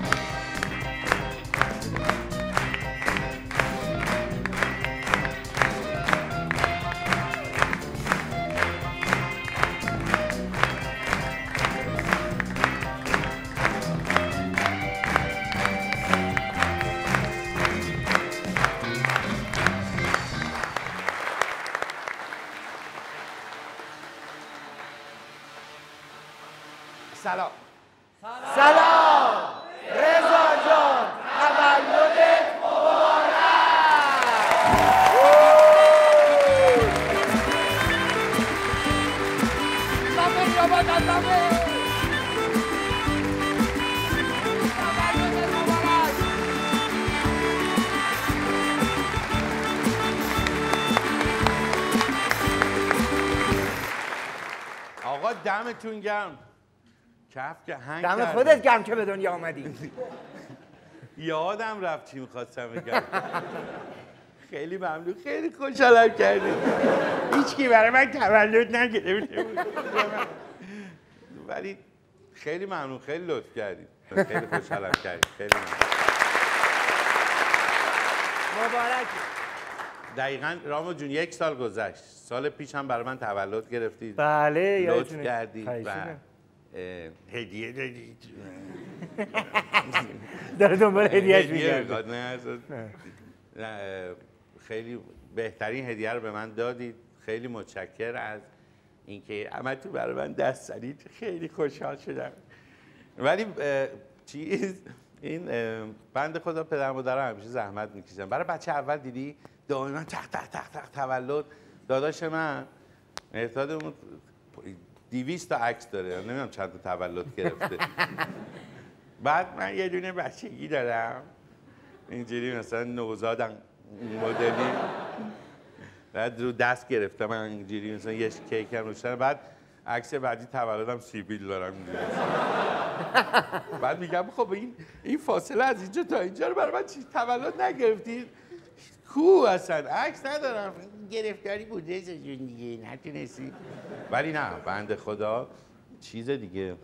سلام سلام رضا جان، تولدت مبارک. زمین یا باید از زمین تولدت مبارک. آقا دمتون گرم. کف که هنگ دم کردم. خودت گرم که به دنیا آمدی. یادم رفت چی میخواستم بگم. خیلی ممنون، خیلی خوشحالم کردی. هیچکی برای من تولد نگرفته بود، ولی خیلی ممنون، خیلی لطف کردید، خیلی خوشحالم کردید، خیلی ممنون. مبارک. دقیقاً رامو جون یک سال گذشت، سال پیش هم برای من تولد گرفتید. بله لطف یادتونه. کردید و هدیه دادید. داره دنبال هدیهش میگرده. خیلی بهترین هدیه رو به من دادید، خیلی متشکر از اینکه همتون برای من دست زدید، خیلی خوشحال شدم. ولی چیز این بنده خدا پدر مادر همیشه زحمت میکشن برای بچه اول، دیدی دائما تق تق تق تق تولد. داداش من اعتاد اون دویست تا عکس داره، نمیدونم چند تا تولد گرفته. بعد من یه دونه بچگی دارم اینجوری مثلا نوزادم مدلی، بعد رو دست گرفتم من اینجوری مثلا یه کیک هم روشن، بعد عکس بعدی تولدم سیبیل دارم اینجوری. بعد میگم خب این این فاصله از اینجا تا اینجا رو برای من چی تولد نگرفتید؟ کو اصلا عکس ندارم، گرفتاری بوده جون دیگه نتونستی. ولی نه بنده خدا چیز دیگه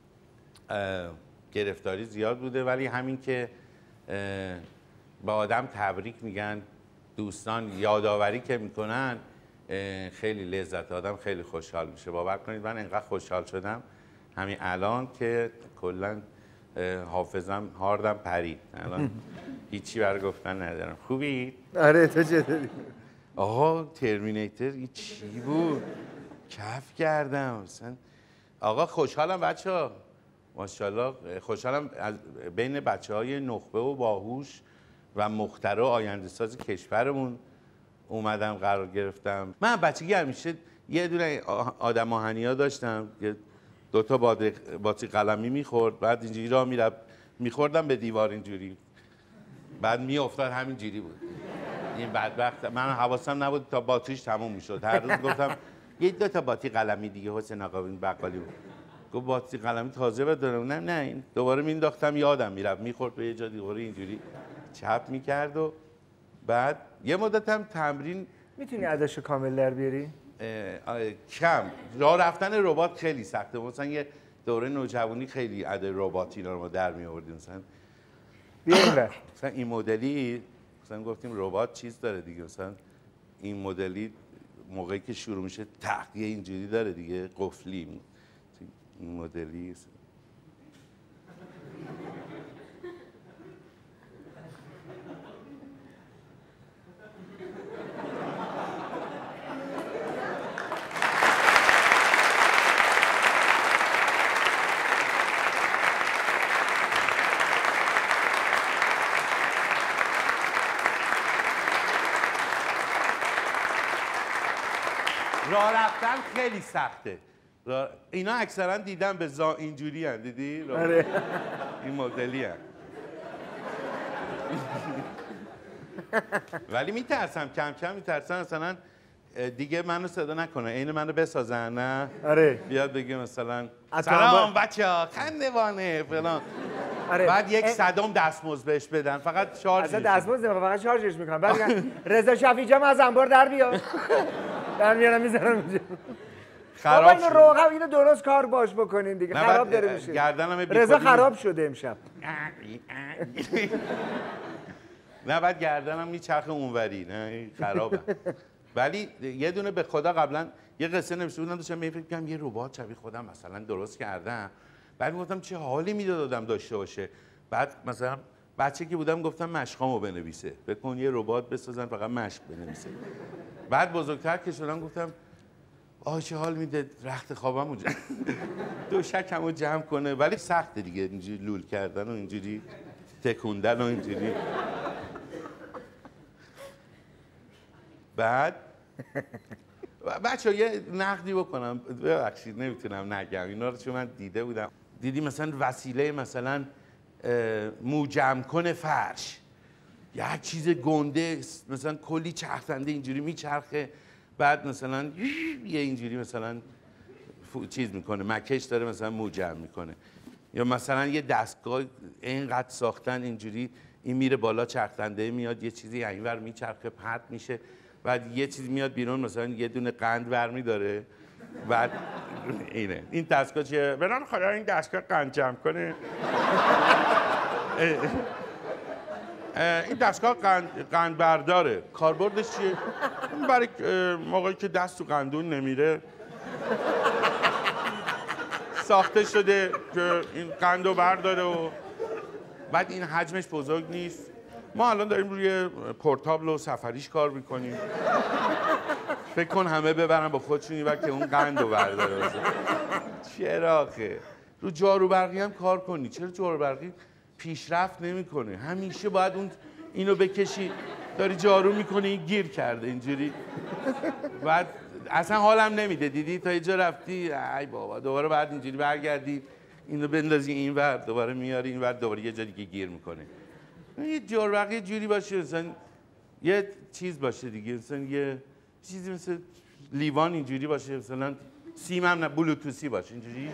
گرفتاری زیاد بوده، ولی همین که با آدم تبریک میگن، دوستان یادآوری که میکنن، خیلی لذت، آدم خیلی خوشحال میشه. باور کنید من انقدر خوشحال شدم همین الان که کلا حافظم هاردم پرید، الان هیچی برای گفتن ندارم. خوبی؟ آره تو چطوری؟ آقا ترمینیتر این چی بود؟ کف کردم مثلا. آقا خوشحالم بچه ها، ماشاءالله خوشحالم از بین بچه های نخبه و باهوش و مخترع و آینده ساز کشورمون اومدم قرار گرفتم. من بچگی همیشه یه دونه آدم آهنی ها داشتم، یه دوتا باطری قلمی میخورد، بعد اینجوری را میرفت میخوردم به دیوار اینجوری، بعد میافتاد همینجوری بود. این بدبخت من حواسم نبود تا باتریش تموم میشد. هر روز گفتم یه دو تا باطری قلمی دیگه حسین آقا این بقالی بود. گفت باطری قلمی تازه بدارم. نه نه این دوباره مینداختم یادم میرفت، میخورد به یه جا دیگه اینجوری چپ میکرد. و بعد یه مدت هم تمرین. میتونی عددشو کامل در بیاری؟ کم. راه رفتن ربات خیلی سخته. مثلا یه دوره نوجوانی خیلی عدد رباتی اینا رو ما در می آوردیم. مثلا بیاریم مثلا این مدلی مثلا گفتیم ربات چیز داره دیگه، مثلا این مدلی موقعی که شروع میشه تقیه اینجوری داره دیگه، قفلی. این مدلی راه رفتن خیلی سخته. را... اینا اکثرا دیدم به زا اینجوری هم دیدی؟ را... آره. این مدلی هم. ولی میترسم کم کم میترسم مثلا دیگه منو صدا نکنه عین منو بسازن نه آره بیاد بگه مثلا اتابا... سلام بچه‌ها خندوانه فلان آره. بعد یک اه... صدام دستمزد بهش بدن فقط شارژ اصلا دستمزد نمیخوام فقط شارژش میکنم بعد رضا شفیعی جان از انبار در بیا در میارم میذارم اینجا خراب بابا اینو روغم اینو درست کار باش بکنین دیگه خراب داره میشه گردنم رضا خراب شده امشب نه بعد گردنم میچرخه اونوری نه خرابه ولی یه دونه به خدا قبلا یه قصه نوشته بودم داشتم می فکر کنم یه ربات شبیه خودم مثلا درست کردم بعد گفتم چه حالی میداد آدم داشته باشه بعد مثلا بچه که بودم گفتم مشقامو بنویسه فکر کن یه ربات بسازن فقط مشق بنویسه بعد بزرگتر که شدم گفتم آه چه حال میده رخت خوابمو جمع دو شکمو جمع کنه ولی سخته دیگه اینجوری لول کردن و اینجوری تکوندن و اینجوری بعد بچه یه نقدی بکنم ببخشید نمیتونم نگم اینا رو چون من دیده بودم دیدی مثلا وسیله مثلا موجم کن فرش یه چیز گنده مثلا کلی چرخنده اینجوری میچرخه بعد مثلا یه اینجوری مثلا چیز میکنه مکش داره مثلا موجم میکنه یا مثلا یه دستگاه اینقدر ساختن اینجوری این میره بالا چرخنده میاد یه چیزی اینور میچرخه پرت میشه بعد یه چیز میاد بیرون مثلا یه دونه قند برمی داره بعد اینه این دستگاه چیه؟ بنام خدا این دستگاه قند جمع کنه این دستگاه قند, قند برداره کاربردش چیه؟ برای موقعی که دست تو قندون نمیره ساخته شده که این قندو برداره و بعد این حجمش بزرگ نیست ما الان داریم روی پورتابل و سفریش کار میکنیم فکر کن همه ببرن با خودشونی و که اون قندو برداره چرا آخه رو جارو برقی هم کار کنی چرا جارو برقی پیشرفت نمیکنه همیشه باید اون اینو بکشی داری جارو میکنی گیر کرده اینجوری بعد اصلا حالم نمیده دیدی تا یه جا رفتی ای بابا دوباره بعد اینجوری برگردی اینو بندازی اینور دوباره میاری اینور دوباره یه جا دیگه گیر میکنه یه جارو برقی جوری باشه مثلا یه چیز باشه دیگه مثلا یه چیزی مثل لیوان اینجوری باشه مثلا سیم هم نه بلوتوسی باشه اینجوری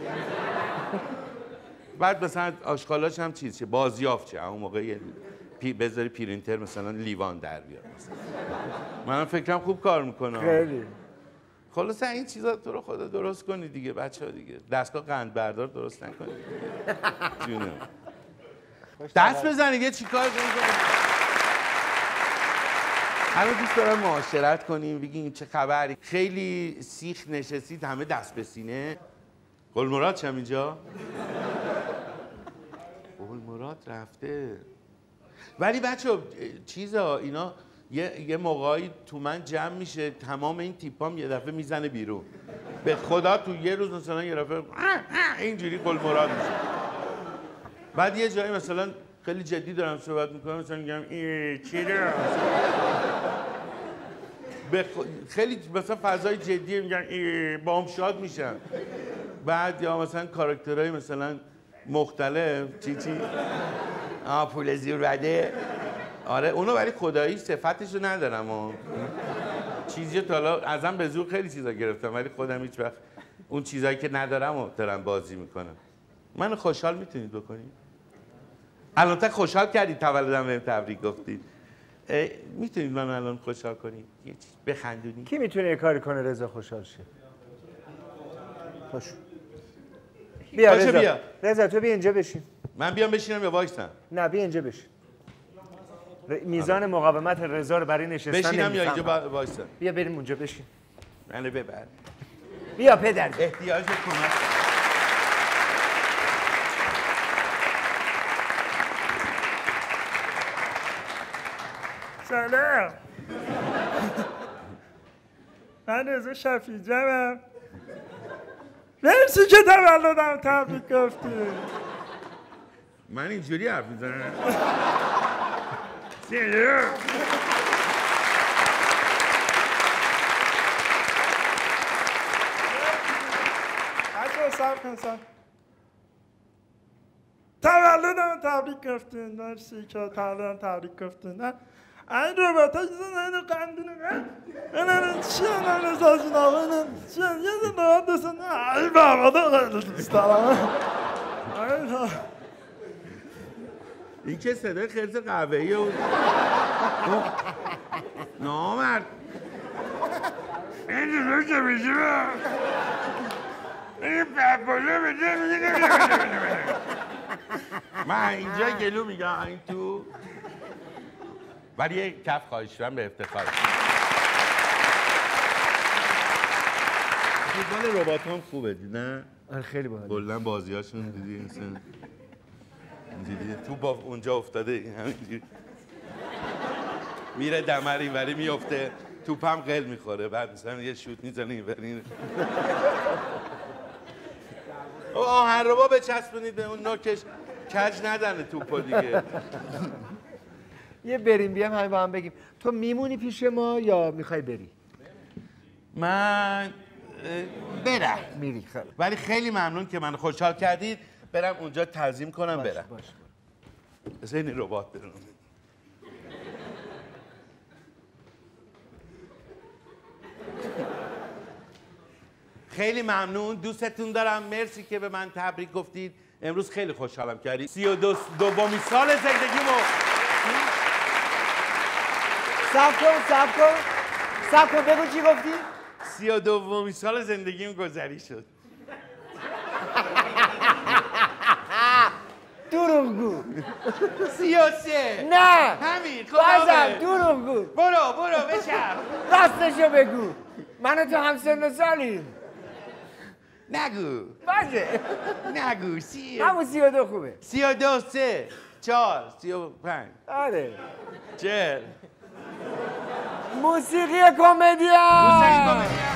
بعد مثلا آشغالاش هم چیز چه بازیافت چه اون موقع پی بذاری پرینتر مثلا لیوان در بیار مثلا منم فکرم خوب کار میکنه خیلی خلاص این چیزا تو رو خدا درست کنی دیگه بچه‌ها دیگه دستگاه قند بردار درست نکنی جونم دست بزنید یه چیکار کنید همه دوست دارم معاشرت کنیم بگیم چه خبری خیلی سیخ نشستید همه دست به سینه قول مراد چم اینجا قول مراد رفته ولی بچه چیزا اینا یه, یه موقعی تو من جمع میشه تمام این تیپام یه دفعه میزنه بیرون به خدا تو یه روز مثلا یه دفعه اینجوری قول مراد میشه بعد یه جایی مثلا خیلی جدی دارم صحبت میکنم مثلا میگم ای چی دارم خیلی مثلا فضای جدی میگن ای بام شاد میشن بعد یا مثلا کاراکترهای مثلا مختلف چی چی آه پول زیر رده آره اونو ولی خدایی صفتشو ندارم و چیزی تا حالا ازم به زور خیلی چیزا گرفتم ولی خودم هیچ وقت اون چیزایی که ندارم و دارم بازی میکنم منو خوشحال میتونید بکنید الان تا خوشحال کردید تولدم بهم تبریک گفتید میتونید منو الان خوشحال کنید یه چیز بخندونید کی میتونه یه کاری کنه رضا خوشحال شه خوش بیا رضا بیا رضا تو بیا اینجا بشین من بیام بشینم یا وایسم نه بیا اینجا بشین میزان مقاومت رضا رو برای نشستن بشینم یا اینجا وایسم بیا بریم اونجا بشین منو ببر بیا پدر احتیاج کمک سلام من رضا شفیعی جمعم مرسی که تولدم تبریک گفتی من اینجوری حرف میزنم سب کن سب تولدم تبریک گفتین مرسی که تولدم تبریک گفتین نه این رباتا چیزا اینو قندونه اینو چیه اینو سازین آقا اینو چیه یه زنده دوستان ای بابا دا دوست دارم این که صدای خرس قهوه‌ایه و نامرد این روزو که میشه این بابالا بده من اینجا گلو میگم این تو ولی یه کف خواهش دارم به افتخار فوتبال ربات هم خوبه دید نه؟ آره خیلی باحال کلا بازیاشون دیدی مثلا دیدی تو با اونجا افتاده همینجوری میره دمر اینوری میفته توپم قل میخوره بعد مثلا یه شوت میزنه اینوری آهن ربا بچسبونید به اون نوکش کج ندنه توپو دیگه یه بریم بیام همین با هم بگیم تو میمونی پیش ما یا میخوای بری؟ من برم میری خیلی ولی خیلی ممنون که من خوشحال کردید برم اونجا تعظیم کنم باش برم باش بس این ربات برم خیلی ممنون دوستتون دارم مرسی که به من تبریک گفتید امروز خیلی خوشحالم کردید سی و دو دومی سال زندگیمو صبر کن صبر کن صبر کن بگو چی گفتی؟ سی و دومی سال زندگیم گذری شد دروغگو سی و سه نه همین بازم دروغگو برو برو بشم راستشو بگو من و تو هم سن و سالیم نگو باشه نگو سی همون سی و دو خوبه سی و دو سه چهار سی و پنج آره چهل موسیقی کمدین موسیقی کمدین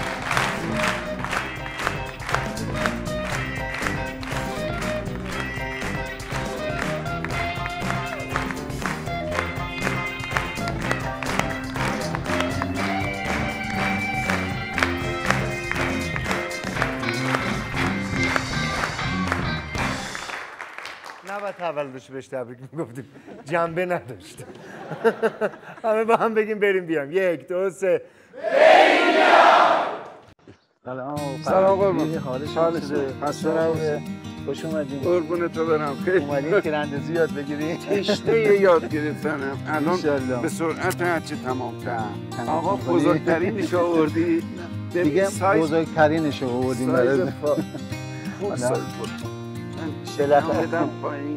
نباید تولدش بهش تبریک میگفتیم جنبه نداشت همه با هم بگیم بریم بیام یک دو سه بریم بیام سلام سلام قربان حالش حالش خسته نباشه خوش اومدین قربون تو برم خیلی اومدین تیراندازی یاد بگیرین تشنه یاد گرفتنم الان به سرعت هرچی تمام‌تر آقا بزرگترینش آوردی دیگه بزرگترینش آوردیم برای خوب سایز بود شلخه بدم پایین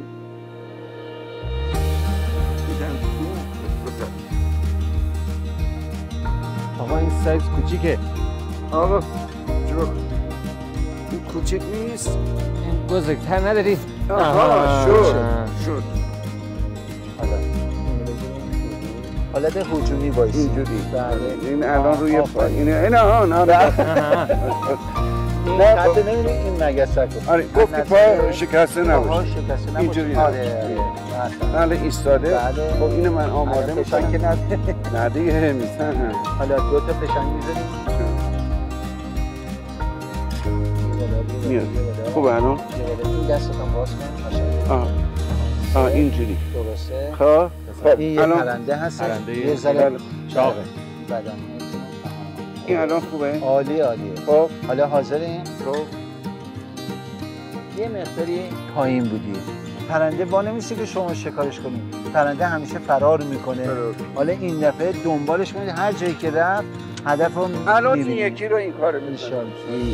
میدم آقا این سایز کوچیکه آقا جو این کوچیک نیست این بزرگتر نداری؟ آها شد شد حالا حالت هجومی بایستی اینجوری بله این الان روی پایین این آهان آره این قد نمیدونی این مگسه کن آره گفتی پا شکسته نباشه پا شکسته نباشه اینجوری آره بله ایستاده بله خب اینو من آماده میکنم که نده نه دیگه میزنم حالا دو تا فشنگ میزنیم میاد خوب الان این دستتون باز کن آه آه اینجوری درسته خب این یه پرنده هست یه ذره چاقه بدن این الان خوبه عالی عالیه خب حالا حاضرین خب یه مقداری پایین بودی پرنده با نمیشه که شما شکارش کنید پرنده همیشه فرار میکنه حالا این دفعه دنبالش کنید هر جایی که رفت هدف رو الان این یکی رو این کار میشه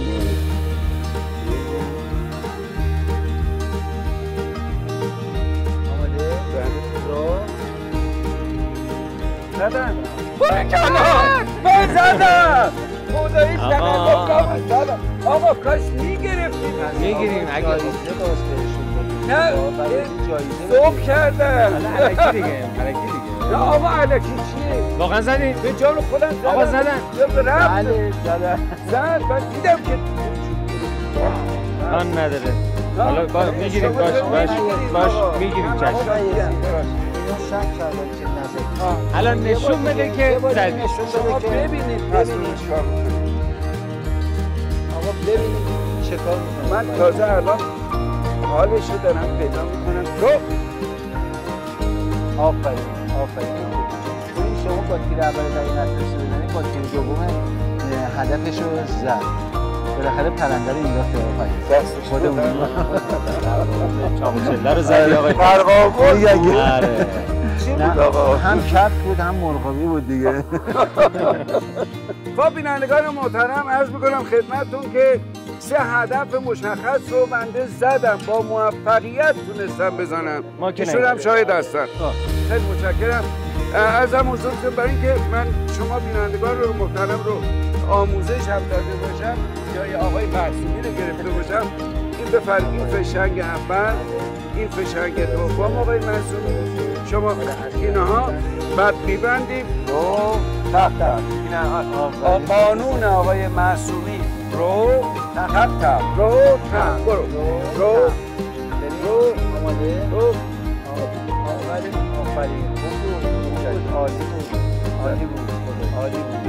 زدن بکلان من زدم خدایی زدن آقا کاش میگرفتیم میگیریم اگه نه صبح کردم علکی دیگه علکی دیگه آقا علکی چیه واقعا زدین به جان خودم زدم آقا زدن بله زدن زد من دیدم که آن نداره حالا با میگیریم باش باش باش میگیریم چشم شک کردم که نزدی الان نشون بده که زدی شما ببینید ببینید آقا ببینید شکار میکنه. من تازه الان حالشو دارم پیدا میکنم. تو آفرین آفرین. ببین شما با تیر اول در این نتیجه بزنید، با تیر دوم هدفش رو زد. بالاخره پرنده رو انداخت پایین. دستش خودمون چاقوچله رو زدی آقای مرغابی. آره چی بود آقا؟ هم کپ بود هم مرغابی بود دیگه. خب بینندگان محترم عرض میکنم خدمتتون که سه هدف مشخص رو بنده زدم، با موفقیت تونستم بزنم. ما که ایشون هم شاهد هستن. خیلی متشکرم. ازم حضور کنم برای اینکه من شما بینندگان رو محترم رو آموزش هم داده باشم یا یه آقای معصومی رو گرفته باشم. این بفرد این فشنگ اول، این فشنگ دوم آقای معصومی، شما اینها بعد میبندیم رو تحت قانون آقای معصومی رو تحت رو تحت برو رو رو آماده؟ رو آفرین آفرین عالی بود عالی بود عالی بود.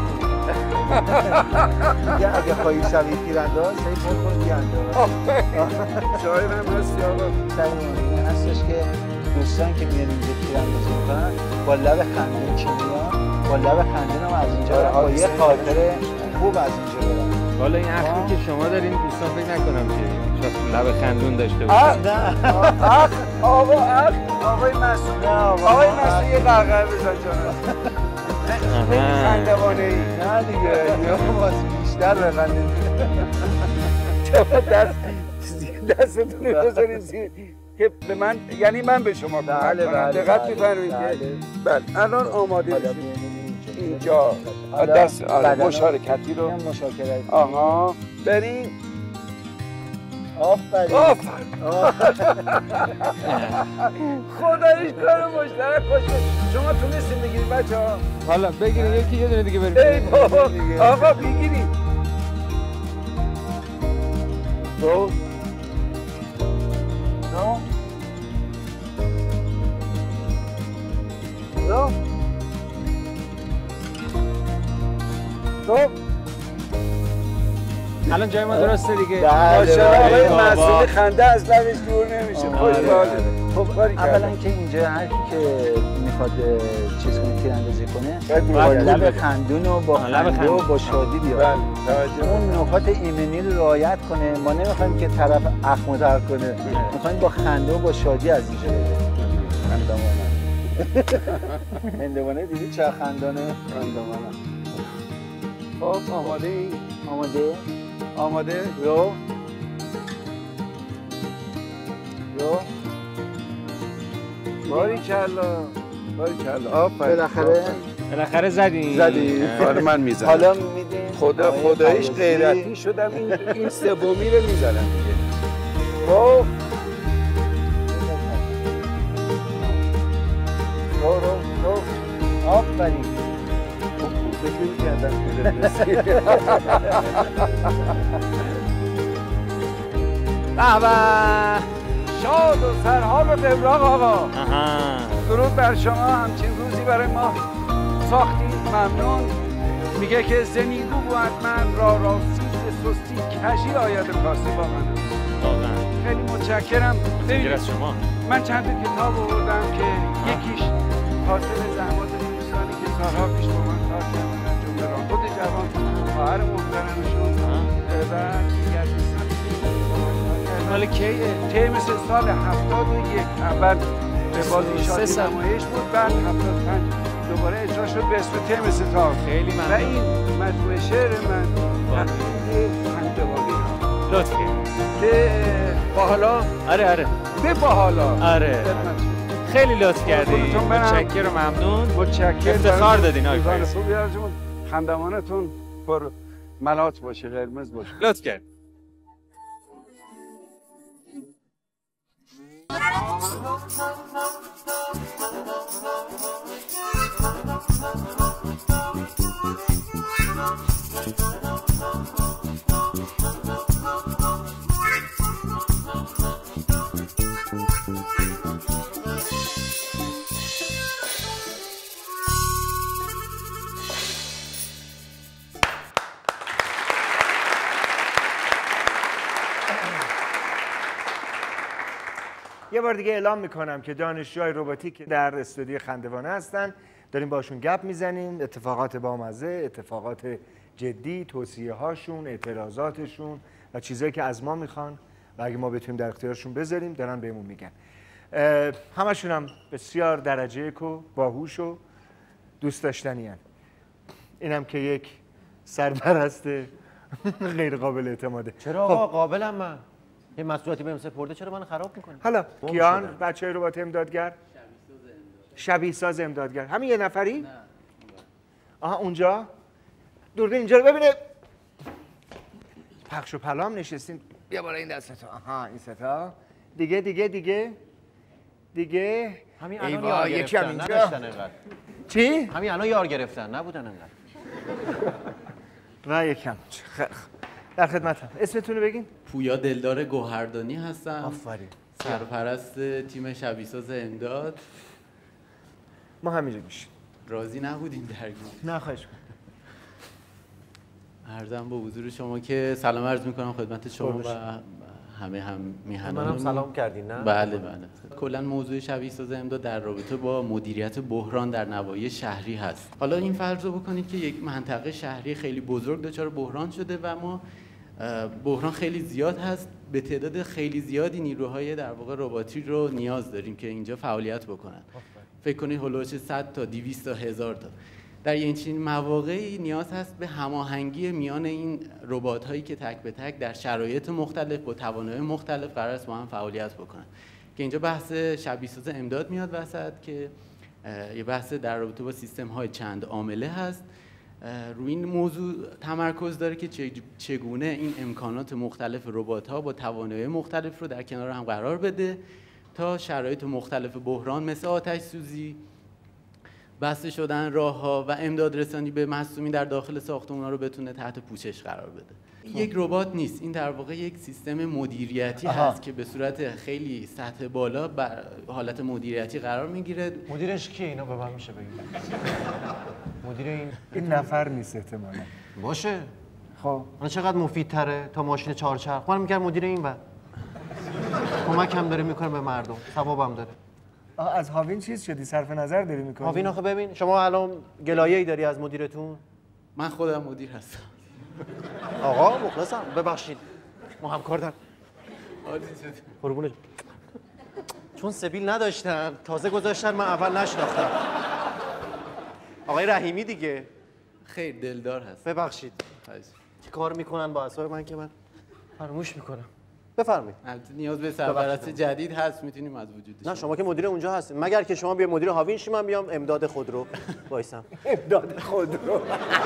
دیگه اگه خواهی شوید تیرانداز هی خود خود تیرانداز شاید هم هستی آقا. این هستش که دوستان که میان اینجا تیراندازی میکنن با لب خندون که میان، با لب خندون هم از اینجا برن، با یه خاطر خوب از اینجا برن. والا این اخمی که شما دارین دوستان فکر نکنم که لب خندون داشته باشه. نه اخ آقا اخ آقای مسئول آقای مسئول یه قهقه بزن جانم. خیلی خندوانه ای. نه دیگه یا باز بیشتر بخندید. شما دست دستتون رو بذارید زیر که به من، یعنی من به شما کمک بله کنم. بله دقت می‌فرمایید که بله الان آماده اینجا دست مشارکتی رو مشارکت آها بریم. آفرین آفرین خداییش کار مشترک باشه. شما تونستین بگیرید بچه ها؟ حالا بگیرید یکی یه دونه دیگه بریم. ای بابا آقا بگیرید. دو دو دو دو الان جای ما درسته دیگه. ماشاءالله آقای مسئول خنده از لبش دور نمیشه. خوش خب اولا که اینجا هر کی که میخواد چیز کنه تیراندازی کنه با لب خندون و با خنده و با شادی بیاد. اون نکات ایمنی رو رعایت کنه. ما نمیخوایم که طرف اخم‌تر کنه، میخوایم با خنده و با شادی از اینجا بره. هندوانه هندوانه دیدی چه خندانه؟ هندوانه. خب آماده ای؟ آماده؟ آماده؟ رو رو باریکلا باریکلا آفرین. بالاخره بالاخره زدی زدی آره من میزنم. حالا میدیم خدا خداییش غیرتی شدم این این سومی رو میزنم دیگه. خب رو رو رو آفرین. فکر کردم که برسی. به به شاد و سرحال و دلراغ آقا. درود بر شما. همچین روزی برای ما ساختید. ممنون. میگه که زنیدو بود من را راستی سستی کشی آید کاسی با من. واقعا خیلی متشکرم. ببینید از شما من چند تا کتاب آوردم که یکیش حاصل زحمات دوستانی که سالها پیش با من کار کردن، جمله راهبد جوان، خواهر محترمشون و دیگر دوستان مال کیه؟ طی مثل سال هفتاد و یک اول به بازی شادی نمایش بود، بعد هفتاد و پنج دوباره اجرا شد به اسم طی مثل تار. خیلی ممنون. و این مجموعه شعر من تحقیق هندوانه لطف کرد به باحالا. آره آره به باحالا. آره خیلی لطف کردی. متشکرم و ممنون. متشکرم. افتخار دادین آقای فیض. خوبی ازتون. خندوانتون پر ملات باشه، قرمز باشه. لطف کرد. یه بار دیگه اعلام میکنم که دانشجوهای رباتیک در استودیو خندوانه هستن، داریم باشون گپ میزنیم، اتفاقات بامزه، اتفاقات جدی، توصیه هاشون، اعتراضاتشون و چیزایی که از ما میخوان و اگه ما بتونیم در اختیارشون بذاریم دارن بهمون میگن. همشون هم بسیار درجه یک و باهوش و دوست داشتنی هن. اینم که یک سرپرست غیر قابل اعتماده. چرا آقا قابلم من؟ یه مسئولیتی بهم سپرده چرا منو خراب میکنی؟ حالا کیان بچهای ربات امدادگر؟ شبیه ساز امدادگر. همین یه نفری؟ نه. آها اونجا؟ دوربین اینجا رو ببینه. پخش و پلام نشستین. بیا بالا این دستتا. آها این ستا. دیگه دیگه دیگه دیگه همین الان یار گرفتن نداشتن انقدر. چی؟ همین الان یار گرفتن نبودن انقدر. نه یکم. خیلی در خدمتم. اسمتون رو بگین؟ پویا دلدار گوهردانی هستم. آفرین. سرپرست تیم شبیه‌ساز امداد. ما همینجا میشیم. راضی نبودیم درگیر. نه خواهش عرضم به حضور شما که سلام عرض میکنم خدمت شما و همه هم میهنان. منم سلام کردین نه؟ بله بله. کلا موضوع شبیه‌ساز امداد در رابطه با مدیریت بحران در نواحی شهری هست. حالا این فرض رو بکنید که یک منطقه شهری خیلی بزرگ دچار بحران شده و ما بحران خیلی زیاد هست، به تعداد خیلی زیادی نیروهای در واقع رباتی رو نیاز داریم که اینجا فعالیت بکنن. فکر کنید هولوش صد تا دویست تا هزار تا. در این چنین مواقعی نیاز هست به هماهنگی میان این ربات هایی که تک به تک در شرایط مختلف با توانایی مختلف قرار است با هم فعالیت بکنن که اینجا بحث شبیه‌ساز امداد میاد وسط که یه بحث در رابطه با سیستم های چند عامله هست. روی این موضوع تمرکز داره که چگونه این امکانات مختلف ربات ها با توانایی مختلف رو در کنار هم قرار بده تا شرایط مختلف بحران مثل آتش سوزی، بسته شدن راه‌ها و امداد رسانی به مصدومین در داخل ساختمان‌ها رو بتونه تحت پوشش قرار بده. یک ربات نیست، این در واقع یک سیستم مدیریتی آها. هست که به صورت خیلی سطح بالا بر حالت مدیریتی قرار میگیره. مدیرش کیه اینو به من میشه بگید؟ مدیر این این نفر نیست احتمالاً. باشه. خب من چقدر مفیدتره تا ماشین چهارچرخ. من میگم مدیر این بر. کمک هم داره میکنه به مردم، ثوابم داره. آه از هاوین چیز شدی؟ صرف نظر داری میکنی؟ هاوین آخه ببین شما الان گلایه‌ای داری از مدیرتون؟ من خودم مدیر هستم. آقا مخلصم ببخشید ما همکار داریم. قربونت. چون سبیل نداشتن تازه گذاشتن من اول نشناختم. آقای رحیمی دیگه. خیر دلدار هست. ببخشید. چه کار میکنن با اعصاب من که من فراموش میکنم. بفرمایید. البته نیاز به سرپرست جدید هست میتونیم از وجودش. نه شما که مدیر اونجا هستین. مگر که شما بیا مدیر هاوین شی من بیام امداد خودرو وایسم. امداد خودرو.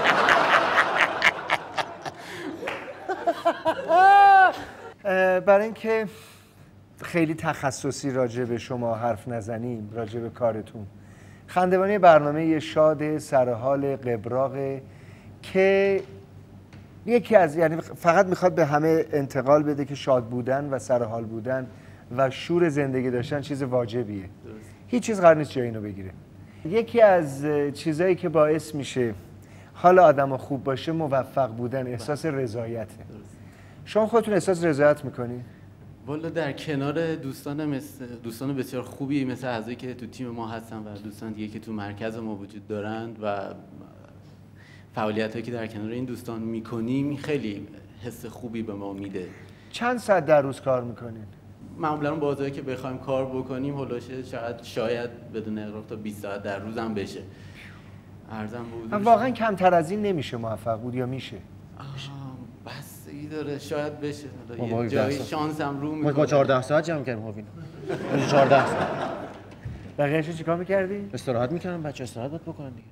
برای اینکه خیلی تخصصی راجع به شما حرف نزنیم، راجع به کارتون، خندوانی برنامه شاد سرحال قبراقه که یکی از یعنی فقط میخواد به همه انتقال بده که شاد بودن و سرحال بودن و شور زندگی داشتن چیز واجبیه. درست. هیچ چیز قرار نیست جای اینو بگیره. یکی از چیزایی که باعث میشه حال آدم خوب باشه موفق بودن، احساس رضایته. شما خودتون احساس رضایت میکنی؟ والا در کنار دوستان مثل دوستان بسیار خوبی مثل اعضایی که تو تیم ما هستن و دوستان دیگه که تو مرکز ما وجود دارند و فعالیتایی که در کنار این دوستان میکنیم خیلی حس خوبی به ما میده. چند ساعت در روز کار میکنین؟ معمولا بازایی که بخوایم کار بکنیم هولوش شاید شاید بدون اغراق تا بیست ساعت در روز هم بشه. عرضم به حضور واقعا کمتر از این نمیشه موفق بود یا میشه؟ بستگی داره شاید بشه. یه جایی شانس هم رو میکنه. ما چهارده ساعت جمع کردیم هاوین. روز چهارده ساعت. بقیه‌اشو چیکار می‌کردی؟ استراحت می‌کردم بچه استراحت باید بکنن دیگه.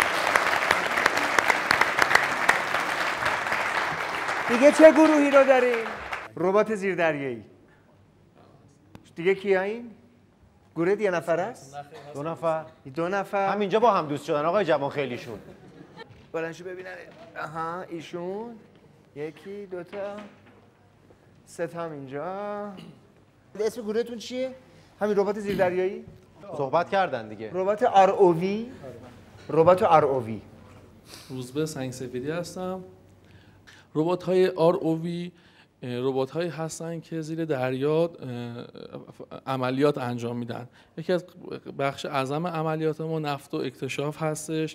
دیگه چه گروهی رو داریم؟ ربات زیردریایی. دیگه کیایین؟ گروه یه نفر است؟ دو نفر. دو نفر. همینجا با هم دوست شدن آقای جوان خیلیشون. بلنشو ببینن. آها ایشون یکی دو تا سه تا هم اینجا. اسم گروهتون چیه؟ همین ربات زیردریایی؟ صحبت کردن دیگه. ربات آر او وی. ربات آر او وی. روزبه سنگ سفیدی هستم. ربات های آر او وی ربات هایی هستن که زیر دریا عملیات انجام میدن. یکی از بخش اعظم عملیات ما نفت و اکتشاف هستش،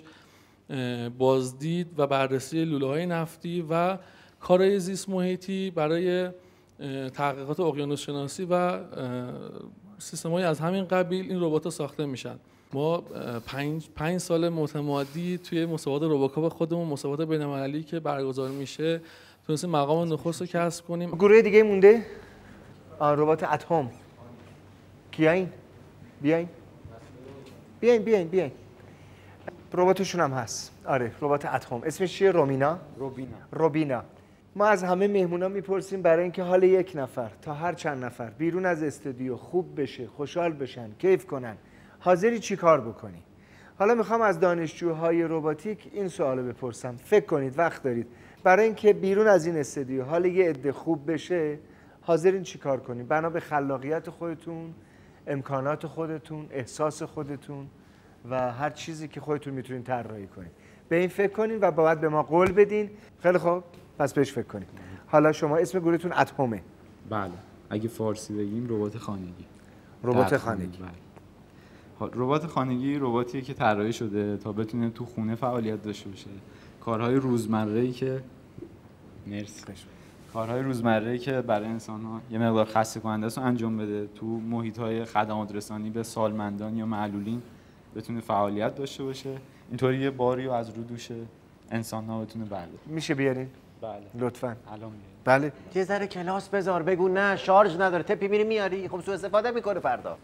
بازدید و بررسی لوله های نفتی و کارهای زیست محیطی برای تحقیقات اقیانوس شناسی و سیستم‌های از همین قبیل این ربات‌ها ساخته میشن. ما پنج, پنج سال متمادی توی مسابقات روبوکاپ خودمون، مسابقات بین‌المللی که برگزار میشه، تونستیم مقام نخست رو کسب کنیم. گروه دیگه مونده؟ ربات اتم. کیاین؟ بیاین. بیاین بیاین بیاین. رباتشون هم هست. آره، ربات اتم. اسمش چیه؟ رومینا؟ روبینا. روبینا. ما از همه مهمونا میپرسیم برای اینکه حال یک نفر تا هر چند نفر بیرون از استودیو خوب بشه، خوشحال بشن، کیف کنن، حاضری چی کار بکنی؟ حالا میخوام از دانشجوهای رباتیک این سوالو بپرسم. فکر کنید وقت دارید برای اینکه بیرون از این استودیو حال یه عده خوب بشه، حاضرین چی کار کنید؟ بنا به خلاقیت خودتون، امکانات خودتون، احساس خودتون و هر چیزی که خودتون میتونین طراحی کنید. به این فکر کنین و باید به ما قول بدین. خیلی خوب، پس بهش فکر کنید. حالا شما اسم گروهتون اتمه. بله. اگه فارسی بگیم ربات خانگی. ربات خانگی. بله. ربات خانگی رباتیه که طراحی شده تا بتونه تو خونه فعالیت داشته باشه. کارهای روزمره‌ای که مرسی. کارهای روزمره‌ای که برای انسان‌ها یه مقدار خسته کننده است انجام بده، تو محیط‌های خدمات رسانی به سالمندان یا معلولین بتونه فعالیت داشته باشه. اینطوری یه باری رو از رو دوش انسان‌ها بتونه برداره. میشه بیارین؟ بله. لطفاً. الان میاریم. بله. یه ذره کلاس بذار، بگو نه شارژ نداره، تپی میری میاری. خب سوء استفاده میکنه فردا.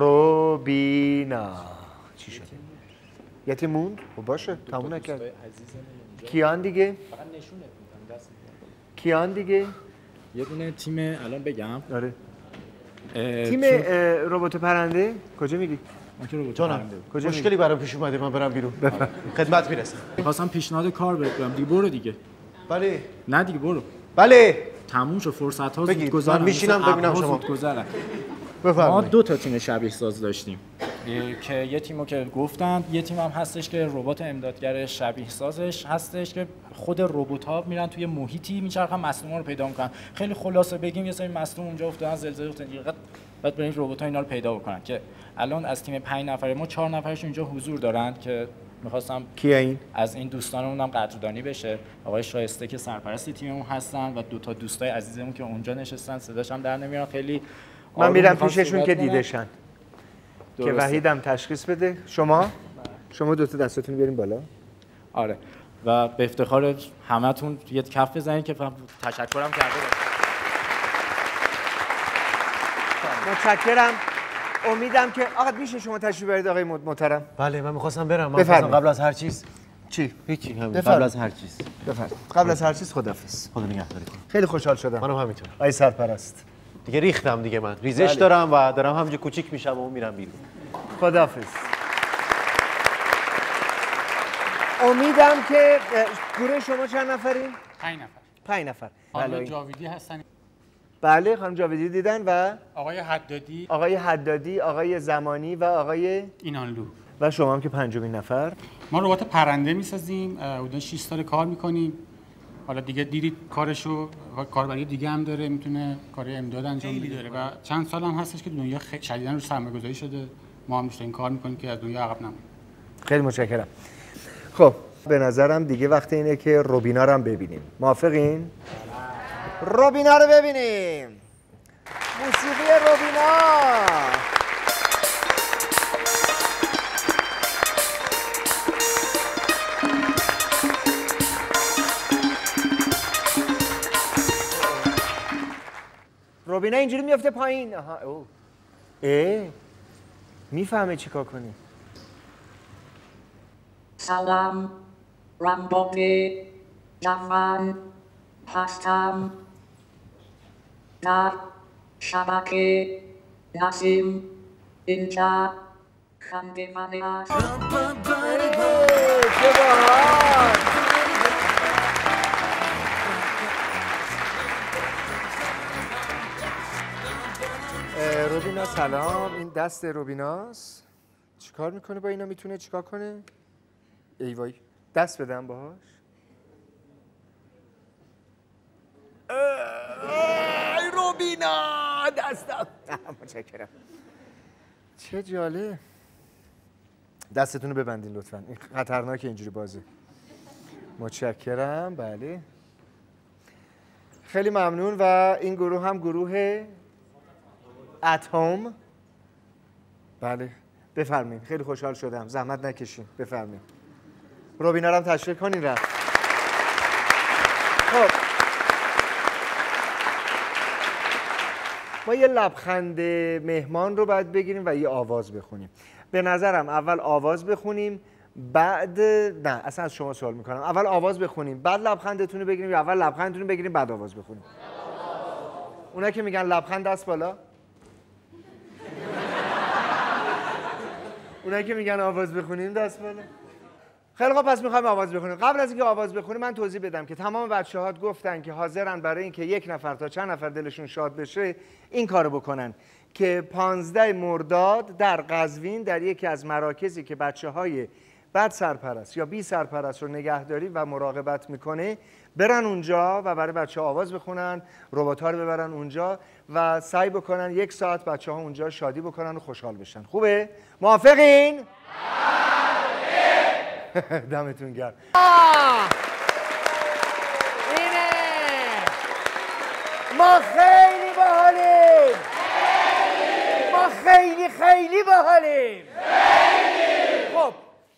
روبینا. چی شده؟ یتی موند؟ خب باشه، تموم نکرد. کیان دیگه؟ فقط نشونه میدم دست. کیان دیگه؟ یه دونه تیم الان بگم. آره. تیم ربات پرنده کجا میری؟ جانم مشکلی برام پیش اومده، من برم بیرون. خدمت میرسم. خواستم پیشنهاد کار بهت بدم. دیگه برو دیگه. بله. نه دیگه برو. بله. تموم شد، فرصت ها زود گذرن. من میشینم ببینم شما. زود گذرن. بفرمایید. ما دو تا تیم شبیه ساز داشتیم. که یه تیمو که گفتن، یه تیم هم هستش که ربات امدادگر شبیه سازش هستش که خود ربات‌ها میرن توی محیطی میچرخن، مصدوما رو پیدا میکنن. خیلی خلاصه بگیم یه سری مصدوم اونجا افتادن، زلزله افتاد، بعد برای ربات‌ها اینا رو پیدا بکنن که الان از تیم پنج نفره ما چهار نفرشون اینجا حضور دارن که می‌خواستم کیه این؟ از این دوستانمون هم قدردانی بشه. آقای شایسته که سرپرست تیممون هستن و دو تا دوستای عزیزمون که اونجا نشستن، صداش هم در نمیاد. خیلی من میرم پیششون که دیدشن. که وحیدم تشخیص بده. شما شما دو تا دستاتون بیارین بالا. آره. و به افتخار همتون یه کف بزنید که تشکرم کرده باشید. متشکرم. امیدم که آقا میشه شما تشریف برید آقای محترم. بله من می‌خواستم برم. من می‌خواستم قبل از هر چیز چی؟ هیچی همین. قبل از هر چیز. بفرمایید. قبل از هر چیز خداحافظ. خدا نگهدارتون. خیلی خوشحال شدم. منم همینطور. آقای سرپرست. دیگه ریختم دیگه، من ریزش بله. دارم و دارم همینجا کوچیک میشم و میرم بیرون. خداحافظ. امیدم که گروه شما چند نفرین؟ پنج نفر. پنج نفر. خانم جاویدی هستن. بله خانم جاویدی دیدن و آقای حدادی، آقای حدادی، آقای زمانی و آقای اینانلو. و شما هم که پنجمین نفر. ما ربات پرنده میسازیم، حدود شش سال کار میکنیم. حالا دیگه دیدید کارشو، کاربری دیگه هم داره، میتونه کار امداد انجام بده و چند سال هم هستش که دنیا شدیداً رو سرمایه‌گذاری شده. ما هم این کار میکنیم که از دنیا عقب نمونیم. خیلی متشکرم. خب به نظرم دیگه وقت اینه که روبینا رو هم ببینیم. موافقین؟ روبینا رو ببینیم. موسیقی روبینا. روبینا اینجوری میفته پایین. آها او. اه میفهمه چیکار کنی. سلام رامبوپی جوان هستم در شبکه نسیم اینجا خندیوانی است. روبینا سلام، این دست روبیناست. چیکار میکنه با اینا؟ میتونه چیکار کنه؟ ای وای، دست بدم باهاش. ای روبینا دستم. متشکرم. چه جالب. دستتون رو ببندین لطفا، این خطرناکه اینجوری بازی. متشکرم. بله خیلی ممنون. و این گروه هم گروه اتم. بله بفرمایید. خیلی خوشحال شدم. زحمت نکشین. بفرمایید. روبینا رو هم تشریف کنین رفت. خب ما یه لبخند مهمان رو باید بگیریم و یه آواز بخونیم. به نظرم اول آواز بخونیم بعد نه اصلا از شما سوال میکنم. اول آواز بخونیم بعد لبخندتون رو بگیریم یا اول لبخندتون رو بگیریم بعد آواز بخونیم؟ اونا که میگن لبخند دست بالا. اونا که میگن آواز بخونیم دست بالا. خیلی خب پس میخوایم آواز بخونیم. قبل از اینکه آواز بخونیم من توضیح بدم که تمام بچه‌ها گفتن که حاضرن برای اینکه یک نفر تا چند نفر دلشون شاد بشه این کارو بکنن که پانزده مرداد در قزوین در یکی از مراکزی که بچه‌های بد سرپرست یا بی سرپرست رو نگهداری و مراقبت میکنه برن اونجا و برای بچه‌ها آواز بخونن، ربات‌ها رو ببرن اونجا و سعی بکنن یک ساعت بچه‌ها اونجا شادی بکنن و خوشحال بشن. خوبه؟ موافقین؟ دمتون گرم. اینه ما خیلی باحالیم. ما خیلی خیلی باحالیم. خب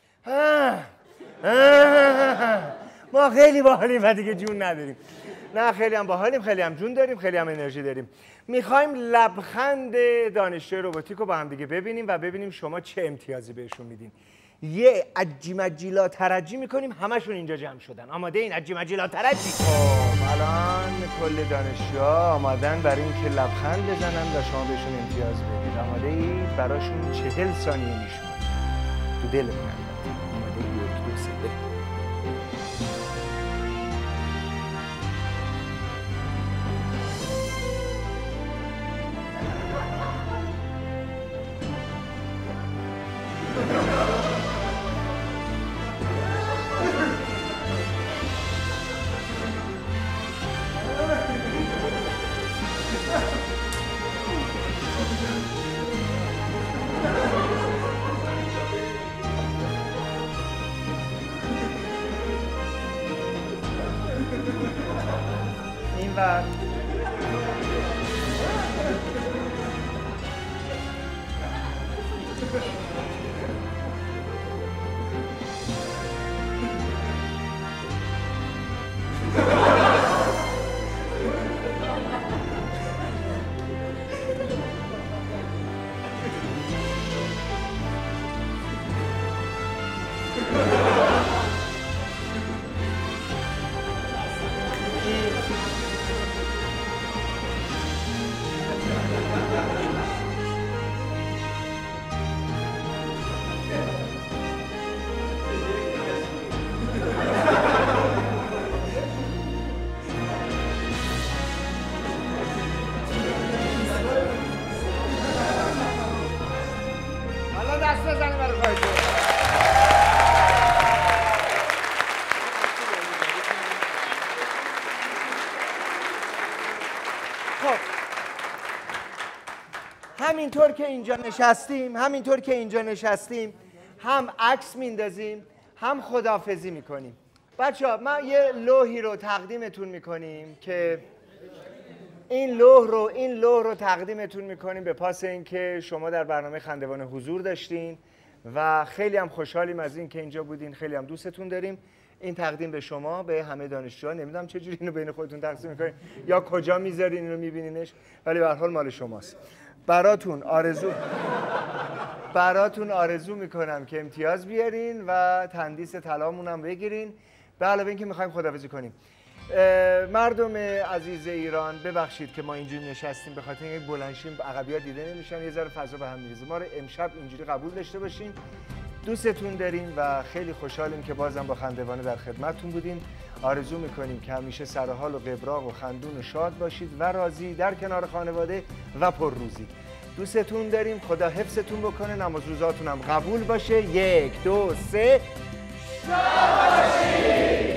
ما خیلی باحالیم و دیگه جون نداریم. نه خیلی هم باحالیم، خیلی هم جون داریم، خیلی هم انرژی داریم. میخوایم لبخند دانشجوی رباتیک رو با هم دیگه ببینیم و ببینیم شما چه امتیازی بهشون میدین. یه عجی مجیلا ترجی میکنیم همشون اینجا جمع شدن. آماده این عجی مجیلا ترجی؟ خب الان کل دانشجوها آمادن برای اینکه لبخند بزنن و شما بهشون امتیاز بدید. آماده اید؟ براشون چهل ثانیه میشمارم تو دلتون. آماده اید؟ یک دو سه ده. این وقت همینطور که اینجا نشستیم همینطور که اینجا نشستیم هم عکس میندازیم هم خداحافظی میکنیم. بچه‌ها من یه لوحی رو تقدیمتون میکنیم که این لوح رو این لوح رو تقدیمتون میکنیم به پاس اینکه شما در برنامه خندوان حضور داشتین و خیلی هم خوشحالیم از این که اینجا بودین. خیلی هم دوستتون داریم. این تقدیم به شما به همه دانشجوها. نمیدونم چه جوری اینو بین خودتون تقسیم میکنین یا کجا میذارین اینو میبینینش، ولی به هر حال مال شماست. براتون آرزو براتون آرزو میکنم که امتیاز بیارین و تندیس طلامون هم بگیرین. به علاوه اینکه میخوایم خداحافظی کنیم. مردم عزیز ایران ببخشید که ما اینجوری نشستیم، به خاطر اینکه بلندشیم عقبی‌ها دیده نمیشن، یه ذره فضا به هم میریزه. ما رو امشب اینجوری قبول داشته باشین. دوستتون داریم و خیلی خوشحالیم که بازم با خندوانه در خدمتتون بودیم. آرزو میکنیم که همیشه سر حال و قبراق و خندون و شاد باشید و راضی در کنار خانواده و پرروزی. دوستتون داریم. خدا حفظتون بکنه. نماز روزاتون هم قبول باشه. یک دو سه شاد باشید.